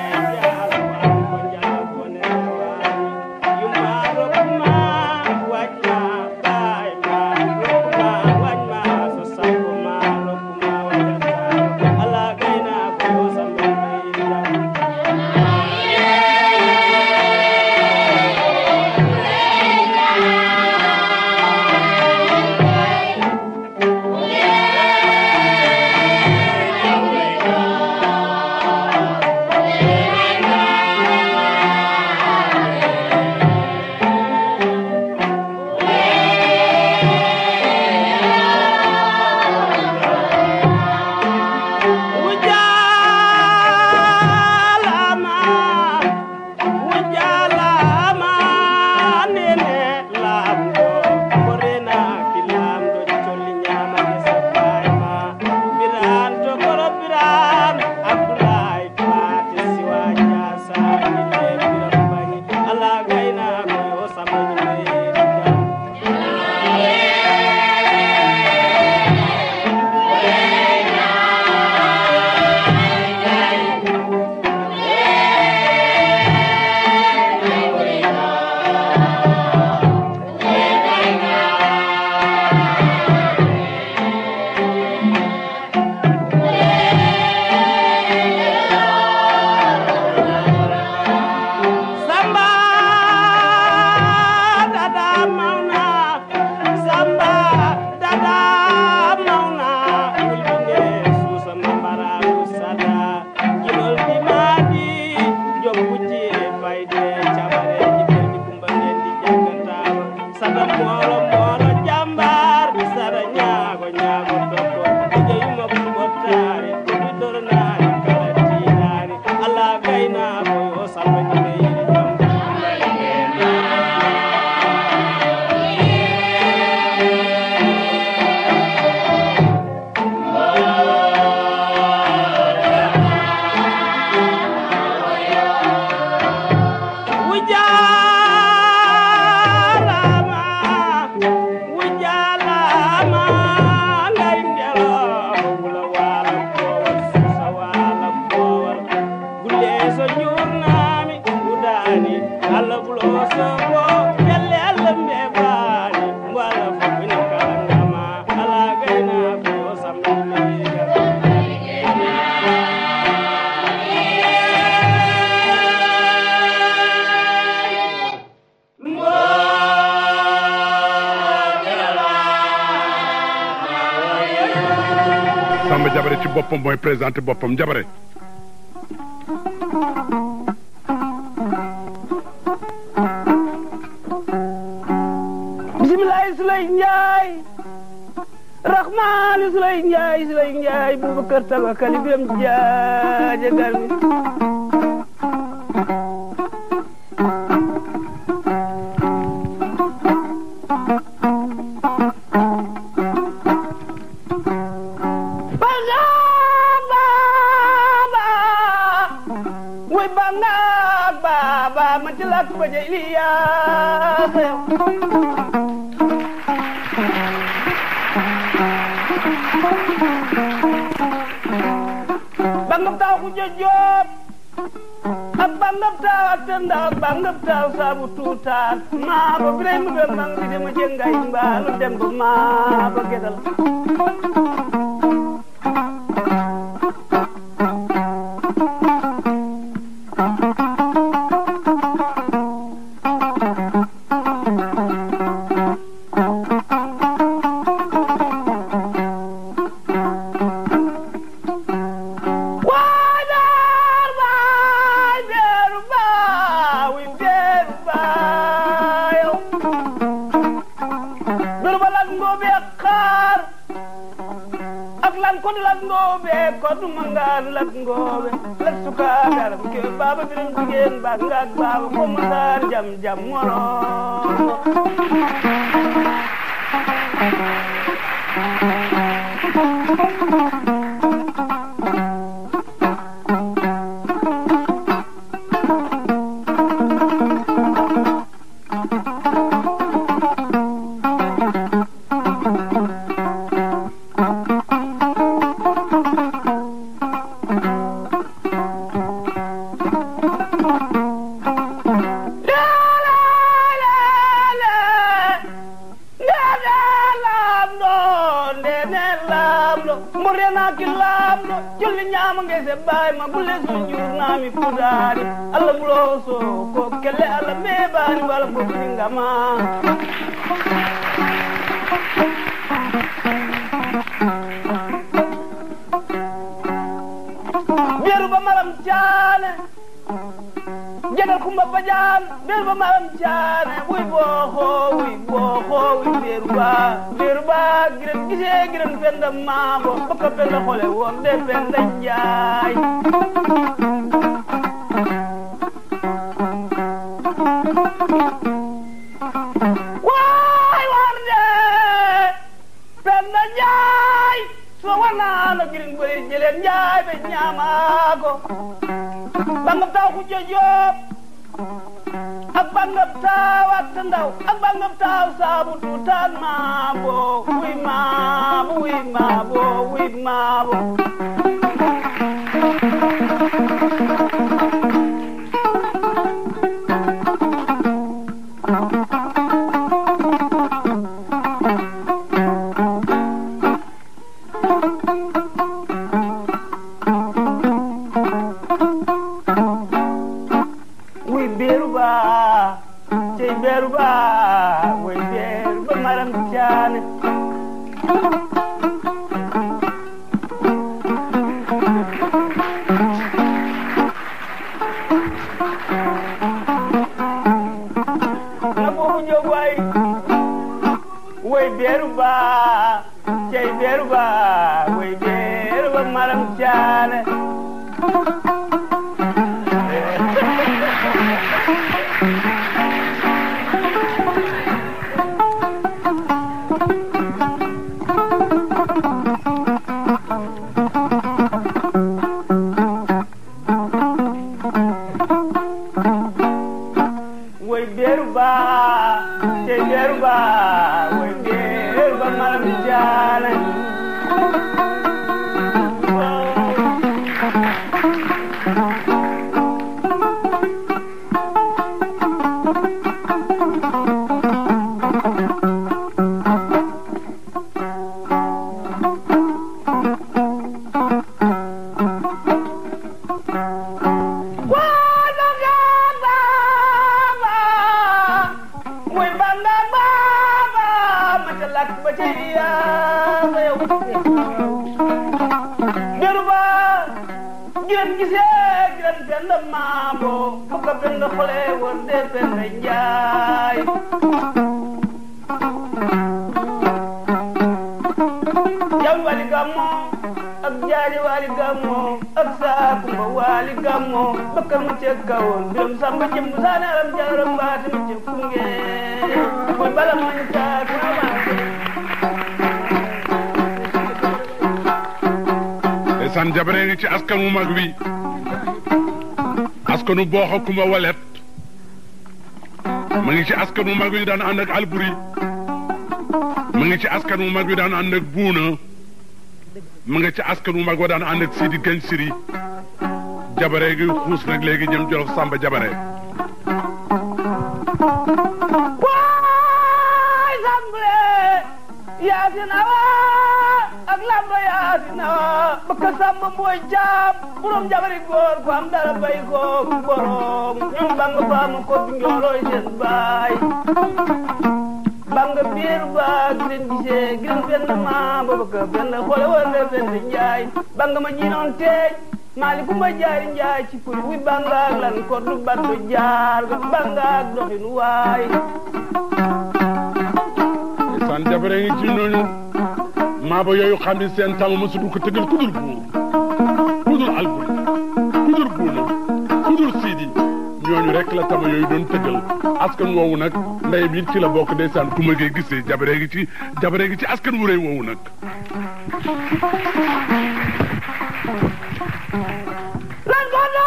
Samba Jabare ci boppam mooy présenté boppam Jabare bismillahi Sulay Njaay rahmaani Sulay Njaay Bubakar Tabakali biram jaaje garmi Baba matilak bajeliya bangam taw ku jojob abba bangab taw ak ndaw bangab taw sabu tuutaat maa ba biray mu doon bang di dema jëngay mbaalu dem ba maa ba gedal kodu mangan lat ngobe lat suka garam ke baba birin jigen bangak baba ko masar jam jam ngoro bay ma bulle sunjur nami pudari Allah muloso ko kelle Allah me bani wala ko ngama biru ba maram jaane jegal kumba bajan biru ba maram jaane wuy bo ho biru ba giren gise giren fenda mabo baka fenda xole won de fenda jaay waay warde fenda jaay so wana la giren bari jelen jaay be ñamako bangam taw ku jojob ak bangam taw ak ndaw ak bangam taw sabu tutan mabo wi mabo maram jaane way beru ba cey beru ba way beru ba maram jaane way beru ba cey beru ba way beru ba maram jaane giran gise giran penda mabo buka penda khole wonde penda njaay jam wali gammo ak jaari wali gammo ak saakumba wali gammo bakka mu ci kawon biram samba jëm saane aram jaaram baati mu ci kunge moy balam man ta san jabare ngi ci askanu mag wi askanu booxa kumba walet ma ngi ci askanu mag wi daan ànd ak alburi ma ngi ci askanu mag wi daan ànd ak buuna ma ngi ci askanu mag wa daan ànd ak sidi gañ siri jabare gi xuus nag léegi jëm Jolof Samba Jabare waay Samba Yaasin Awa ak Lamba Yaasin Awa bakka Samba mooy jaam borom jabari góor ko am dara bay ko borom ñun banga faama ko njoolooy seen baay banga biir ba giren gisee giren benn maa ba bakka benn xoole wala benn njaay banga ma jiinoon teej maali kumba jaari njaay ci puri wi banga ak lan ko du battu jaar ga banga ak doxin waay san jabare ngi ci noonu maa ba yooyu xam ne seen tama mësudu ko tëggal kudul buur kudul alburi kudul buuna kudul siidi ñooñu rek la tama yooyu doon tëggal askan woowu nag ndey bi ci la bokk ndeysaan ku ma ngay gisee jabare ngi ci askan wu rëy woowu nag lan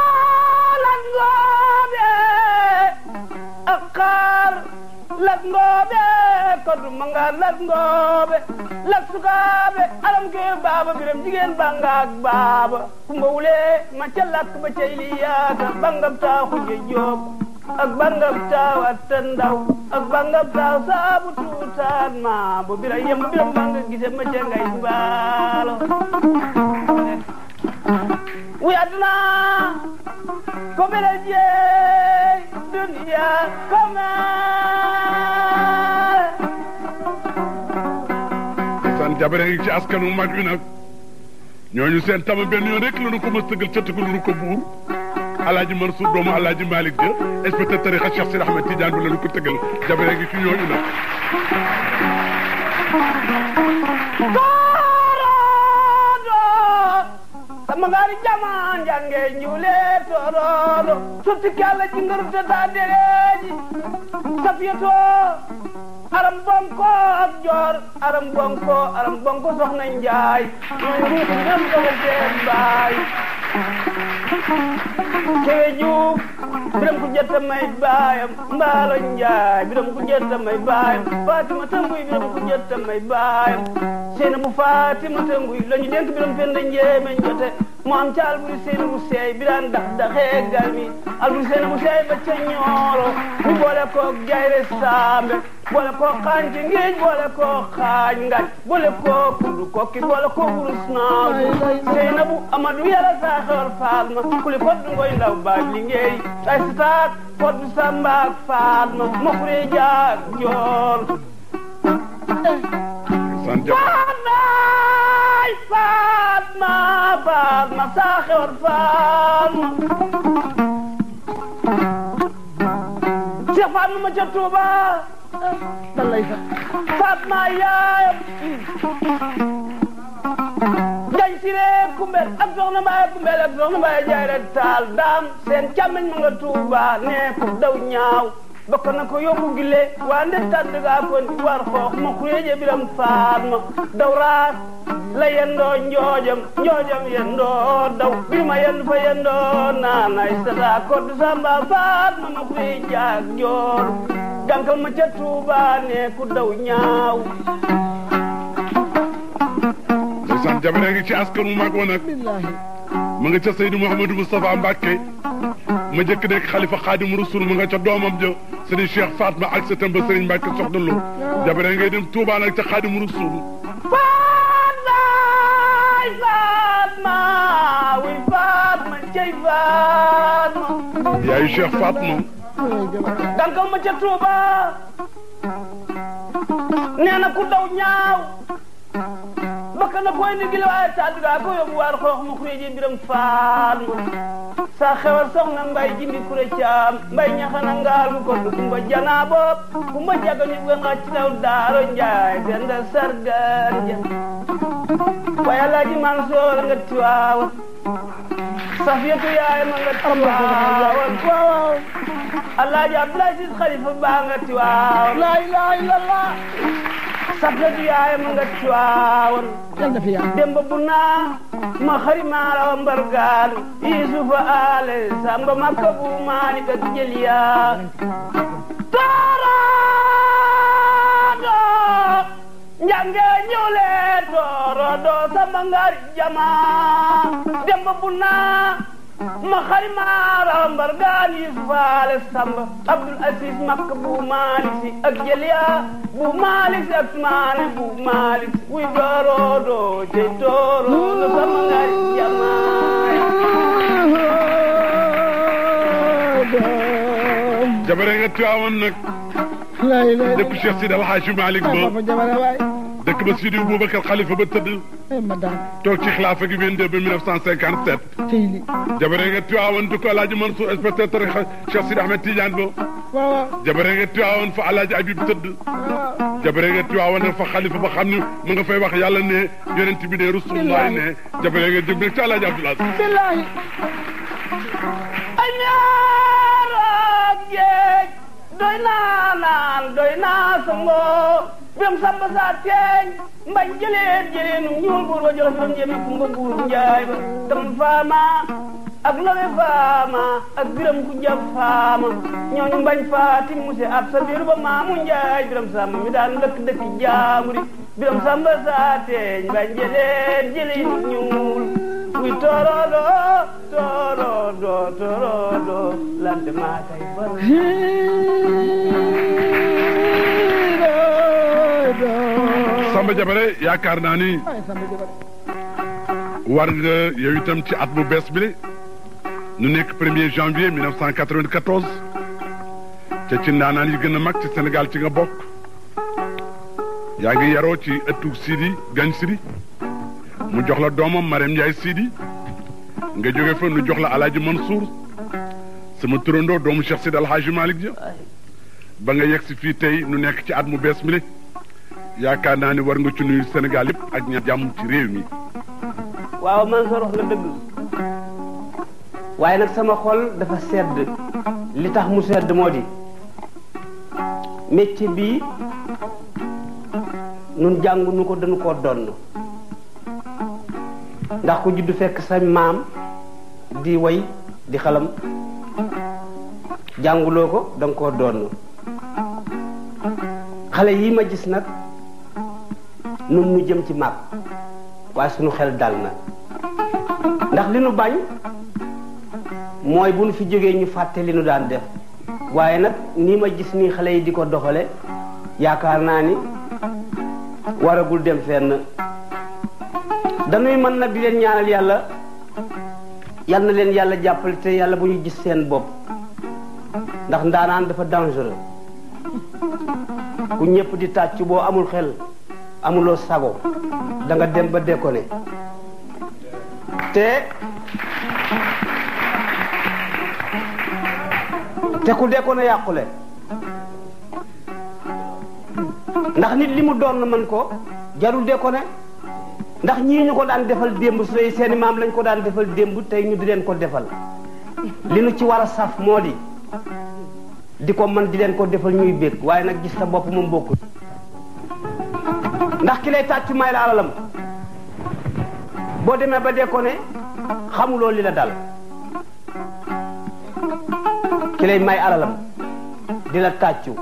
ngoobe ak xaar lak ngoobe kodu manga lak ngoobe lak sukaabe alam ke baaba biram jigéen banga ak baaba kumba wule ma ca lakk ba ca iliyaaka bangab taa xuje joob ak bangab taa watta ndaw ak bangab taa saabu tuutaan ma bo bira yem biram banga gise ma ca ngay baalo wi aduna ko bere jeey duniya kome san jabare ngi ci askan wu mag wi nag ñooñu seen tama benn yoon rek la nu ko mës tëggal ca tëggal nu ko buur alaaji Mansour doomu alaaji Malick ja inspecteur tarixa Cheikh Sidi Ahmed Tidiane bi la nu ko tëggal jabare ngi ci ñooñu nag sama gaari jaman jange njule torodo sotti kala jingaru tata dereji safiyato aram bonko ak jor aram bonko soxna njaay ñoy ruutu ñam dogal seen baay kewe juuf biram ku jetta may baayam mbaalo njaay biram ku jetta may baayam fatima tambuy biram ku jetta may baayam seena bu fatima tambuy lañu denk biram fenda njeemeñ jote mu am ca alburi seena bu seey biraan daxee garmi alburi seena bu seey ba ca ñooro ñu boole koog jayre saambe boole koog xaañ ci ngiij boole koog xaañ ngaaj boole koog kundu kokki boole koog urus naaw seena bu amadu yara saa xewar faatma kuli koddu ngoy ndaw baaj li ngeey ay sitaak koddu sambaak faatma mokuree jaak joor Fatma saa xewar Fatma Cheikh Fatma ma ca Touba dalay Fatma yaayam gañ sire kumbel ak soxna Mbaye kumbel ak soxna Mbaye jaay rek taal daam seen càmmeñ ma nga Touba nee ko daw ñaaw bokk na ko yóbbu gile waa nde tàdd gaa ko war xoox ma xureeje biram Fatma daw raas la yendoo njoojam yendoo daw birima yendu fa yendoo naanay sata koddu samba Fatma ma xureej jaag joor gankal ma ca Tuuba ne ku daw ñaaw ndeysaan jabare ngi ci askan mu mag wa nag ma nga ca Seydou Mouhamadou Moustapha Mbacké ma jëkk nekk xalifa Xaadimu Rasul ma nga ca doomam ja Serigne Cheikh Fatma ak sa tamba Serigne Mbacké soxna Lo jabare ngay dem Touba nag ca Xaadimu Rasul Fatma wi Fatma cey Fatma yaayu Cheikh Fatma gankal ma ca Touba nee na ku daw ñaaw bakka na koy ni gila waaye tàddugaa ko yóbbu waar xoox ma xureeje biram Fatma sa xewar soxna mbay jindi kure caam mbay ñaxana ngaal gu ko du kumba janaa bopp kumba jaga ñu nga nga ci daw daaro njaay denda sargaan ja waaye alaaji Mansoor nga tiwaawa safiyatu yaay ma nga tiwaawan waaw alaaji Abdoulaye Sis Xalifa baa nga tiwaawan la ilaha illallah safiyatu yaay ma nga tiwaawan demba bu naa ma xari maarawa mbargaan Yusufa ale samba makka bu maani ka jeliya torodo njange ñëwle torodo samba ngari jama demba bu naa ma xari maara mbargaan yi faale samba Abdul Aziz makk bu Malik Si ak jëliya bu Malik Si ak maane bu Malik Si wuy dooroodo cey dooroodo sama ngari jamaay jabare nga Tiwaawan nag dëkk Cheikh Sidi El Hadji Malick ba dëkk ba Sidi Boubacar Khalifa ba tëdd toog ci xilaafa gi 22 ba 1957 jabare nga Tiwaawan du ko Alaaji Mansour inspecteur Cheikh Sidi Ahmed Tidiane ba jabare nga Tiwaawan fa Alaaji Habib tëdd jabare nga Tiwaawan fa xalifa ba xam ne mu nga fay wax yàlla ne yonent bi ne Rasulullah ne jabare nga jëm rek ci Alaaji Abdoul Aziz billahi añaar géej doy naa naan doy naa sango biram samba saa teeñ mbañ jëleen ñuul buur ba jolof ram jëmi kumba buur njaay ba tam faama ak lawe faama ak biram ku jab faama ñooñu mbañ faati muse ab sa biir ba maamu njaay biram samba mi daan dëkk jaamuri biram samba saa teeñ mbañ jëleen ñuul wi torodo lante maa tay bar Samba Jabare yaakaar naa ni war nga yow itam ci at bu bees bi nu nekk 1er janvier 1994 te ci ndaanaan yi gën a mag ci Sénégal ci nga bokk yaa ngi yaroo ci ëttu Sidi Gagne Sidi mu jox la doomam Marème Ndiaye Sidi nga jóge fa nu jox la Alaaji Mansour sama turandoo doomu Cheikh Sidi El Hadji Malick ja ba nga yegg si fii tey nu nekk ci at mu bees mi yaakaar naa ni war nga ci nuyu Sénégal yëpp ak ña jàmm ci réew mi. waaw Mansour wax nga dëgg waaye nag sama xol dafa sedd li tax mu sedd moo di métier bii nun jàngu nu ko dañu koo donn ndax ku juddu fekk sa maam di way di xalam jànguloo ko da nga koo donn xale yi ma gis nag nun nu jëm ci mag waaye suñu xel dal na ndax li nu bañ mooy bu nu fi jógee ñu fàtte li nu daan def waaye nag nii ma gis nii xale yi di ko doxale yaakaar naa ni waragul dem fenn dañuy mën nag di leen ñaanal yàlla yal na leen yàlla jàppale te yàlla bu ñu gis seen bopp ndax ndaanaan dafa dangereux ku ñëpp di tàcc boo amul xel amuloo sago da nga dem ba déconné te ku déconné yàqule ndax nit li mu doon na mën ko jarul déconné ndax ñii ñu ko daan defal démb su dee seeni maam lañ ko daan defal démb tey ñu di leen ko defal li nu ci war a saf moo di ko mën di leen ko defal ñuy bég waaye nag gis sa bopp moom bokkul ndax ki lay tàcc may la alalam boo demee ba déconné xamuloo li la dal ki lay may alalam di la tàccu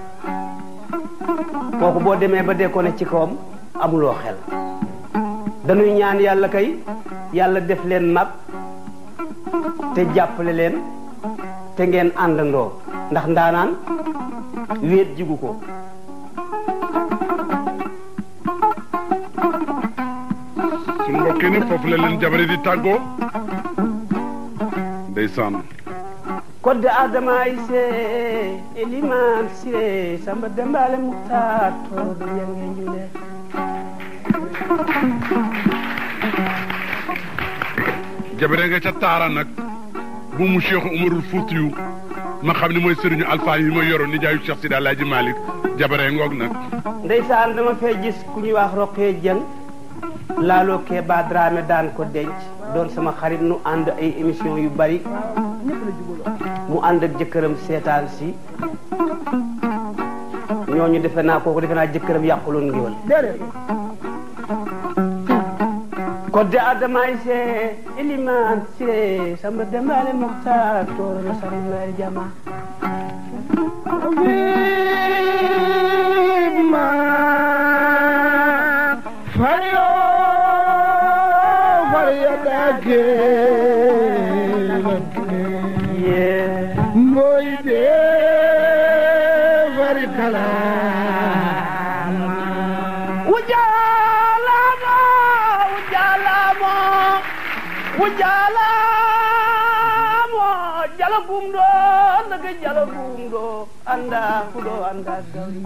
kooku boo demee ba déconné ci kawam amuloo xel dañuy ñaan yàlla kay yàlla def leen mag te jàppale leen te ngeen àndandoo ndax ndaanaan wéet jigu ko suñu mbokk yi nag foofu la leen Jabare di tàggoo ndeysaan kodde adama ayse eliman sire samba dembale muktar todo yange njule Jabare nga ca taara nag bu mu Cheikh Umarul Fuutiyu ma xam ne mooy sëriñu Alpha yi ma yoroon nijaayu Cheikh Sidi Alaaji Malick Jabare ngoog nag ndeysaan dama fee gis ku ñuy wax Roqee Jeng laaloo kee ba Dramé daan ko denc doon sama xarit nu ànd ay émission yu bari mu ànd ak jëkkëram seetaan si ñooñu defe naa kooku defe naa jëkkëram yàquloon ngiwal kodde adama ayse eliman sire samba dembale moktar toro no sarngaari jama ma fario dage Ujalamo, ujalamo, ujalamo, jalagumdo, naga jalagumdo, anda kudo anda gawi.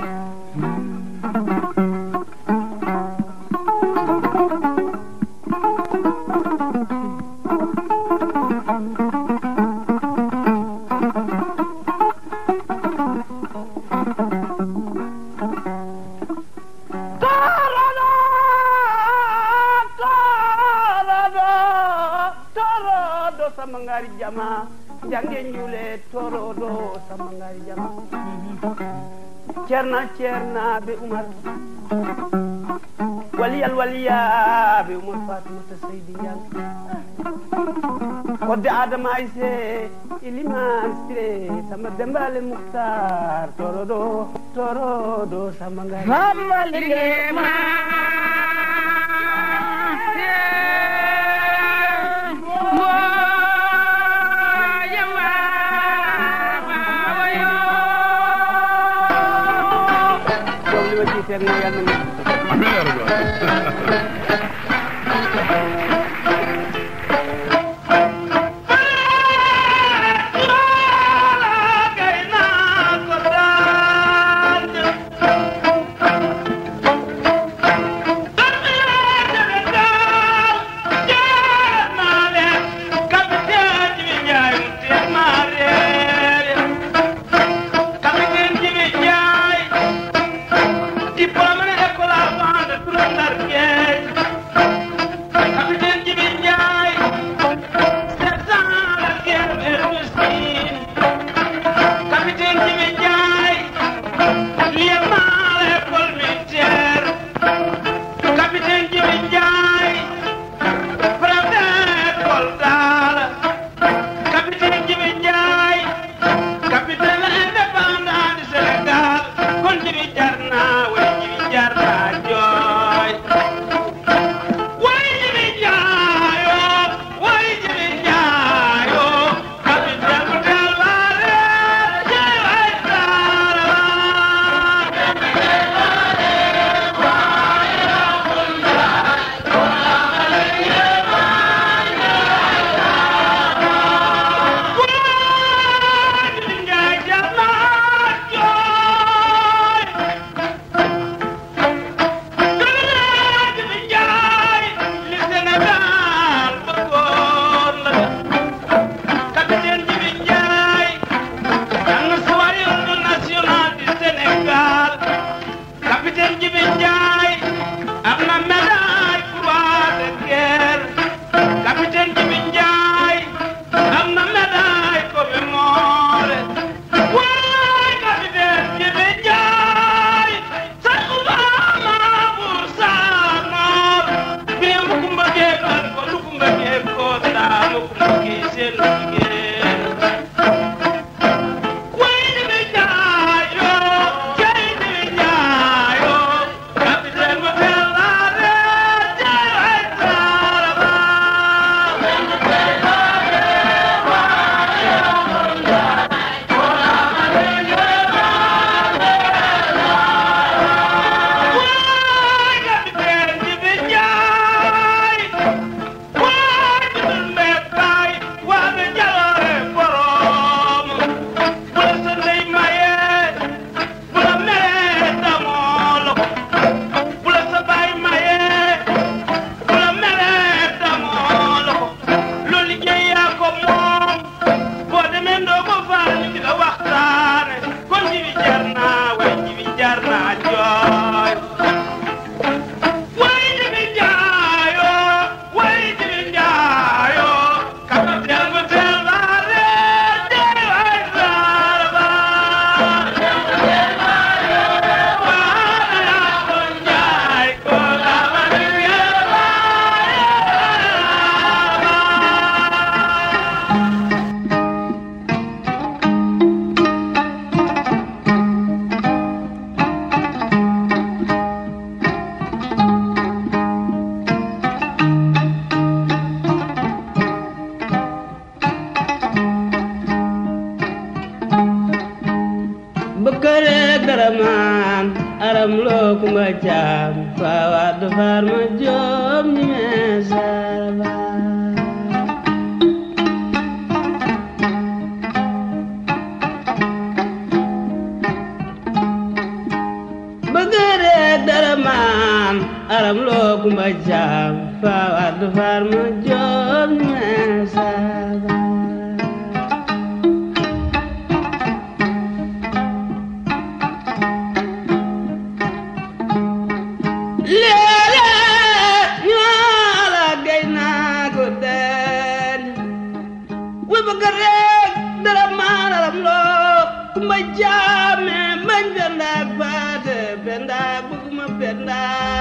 Samangari jama jange njule torodo samangari jama cerna be Umar waliya be Umar Fatimata Seydi Njang kodde Adama Ayse Iliman Sire sama Dembale Mukhtar torodo samangari Mamalingema Amin ya Rabbi. Jam Fawad Farma Jom ni mesarba Bagere daraman aram lo kumba jam Fawad Farma Jom ni mesarba Majame manjanda bade benda buguma benda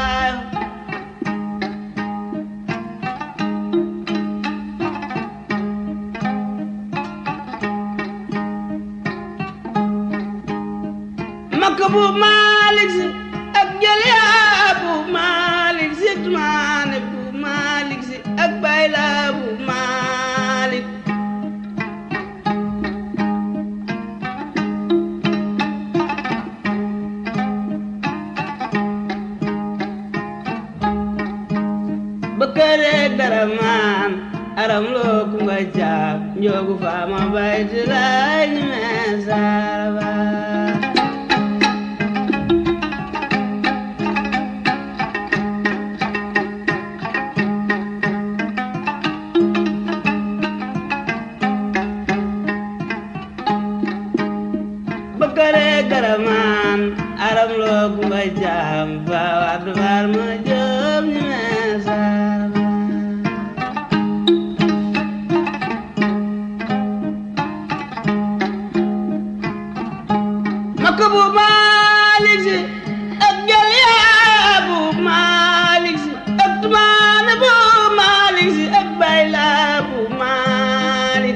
Makabu Malik ak jali Abu Malik Zitman Abu Malik ak bayla Abu Malik Bakare daraman aram lo kumba jam njogu fama baytilay ni mesarba Bakare daraman aram lo kumba jam Fawad Farma Jom ni mesarba Makabu Malik ak jali Abu Malik ak tuman Abu Malik ak bayla Abu Malik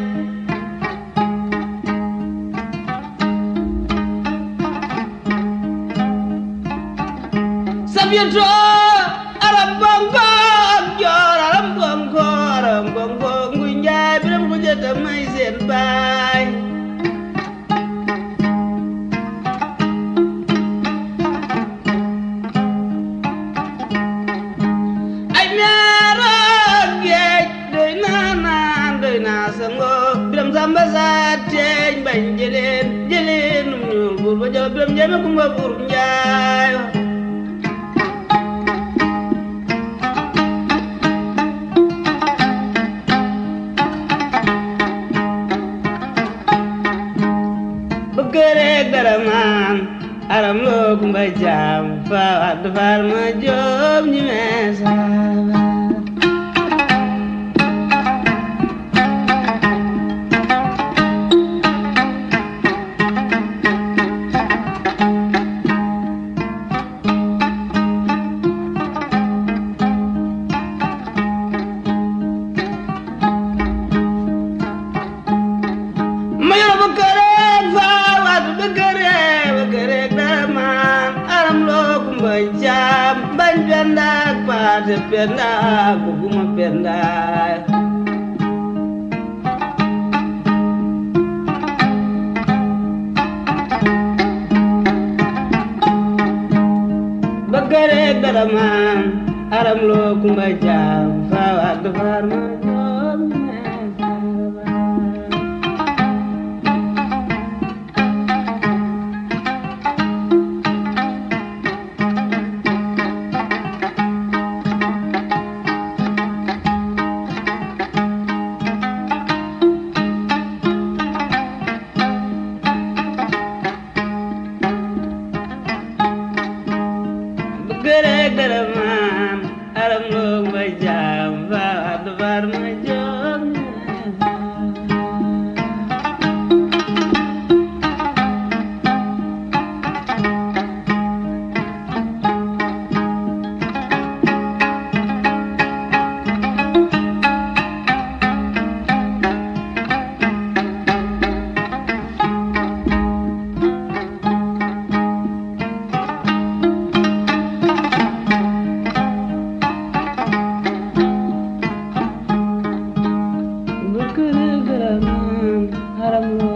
Sabyato aram bongo ak jor aram bongo ngunjay biram ko jeta may sen bay Biram samba sateñ bañ jelen num ñul bur ba jalo biram jeme kumba bur njaay Bagere daraman aram lo kumba jam Fawad Farma Jom ni mesarba Jam ban penda pada penda buguma penda Bagare daraman aram lo kumba jam Fawad Farma Jom mesarba Bagare daraman aram lo kumba jam Fawad Farma Jom Haram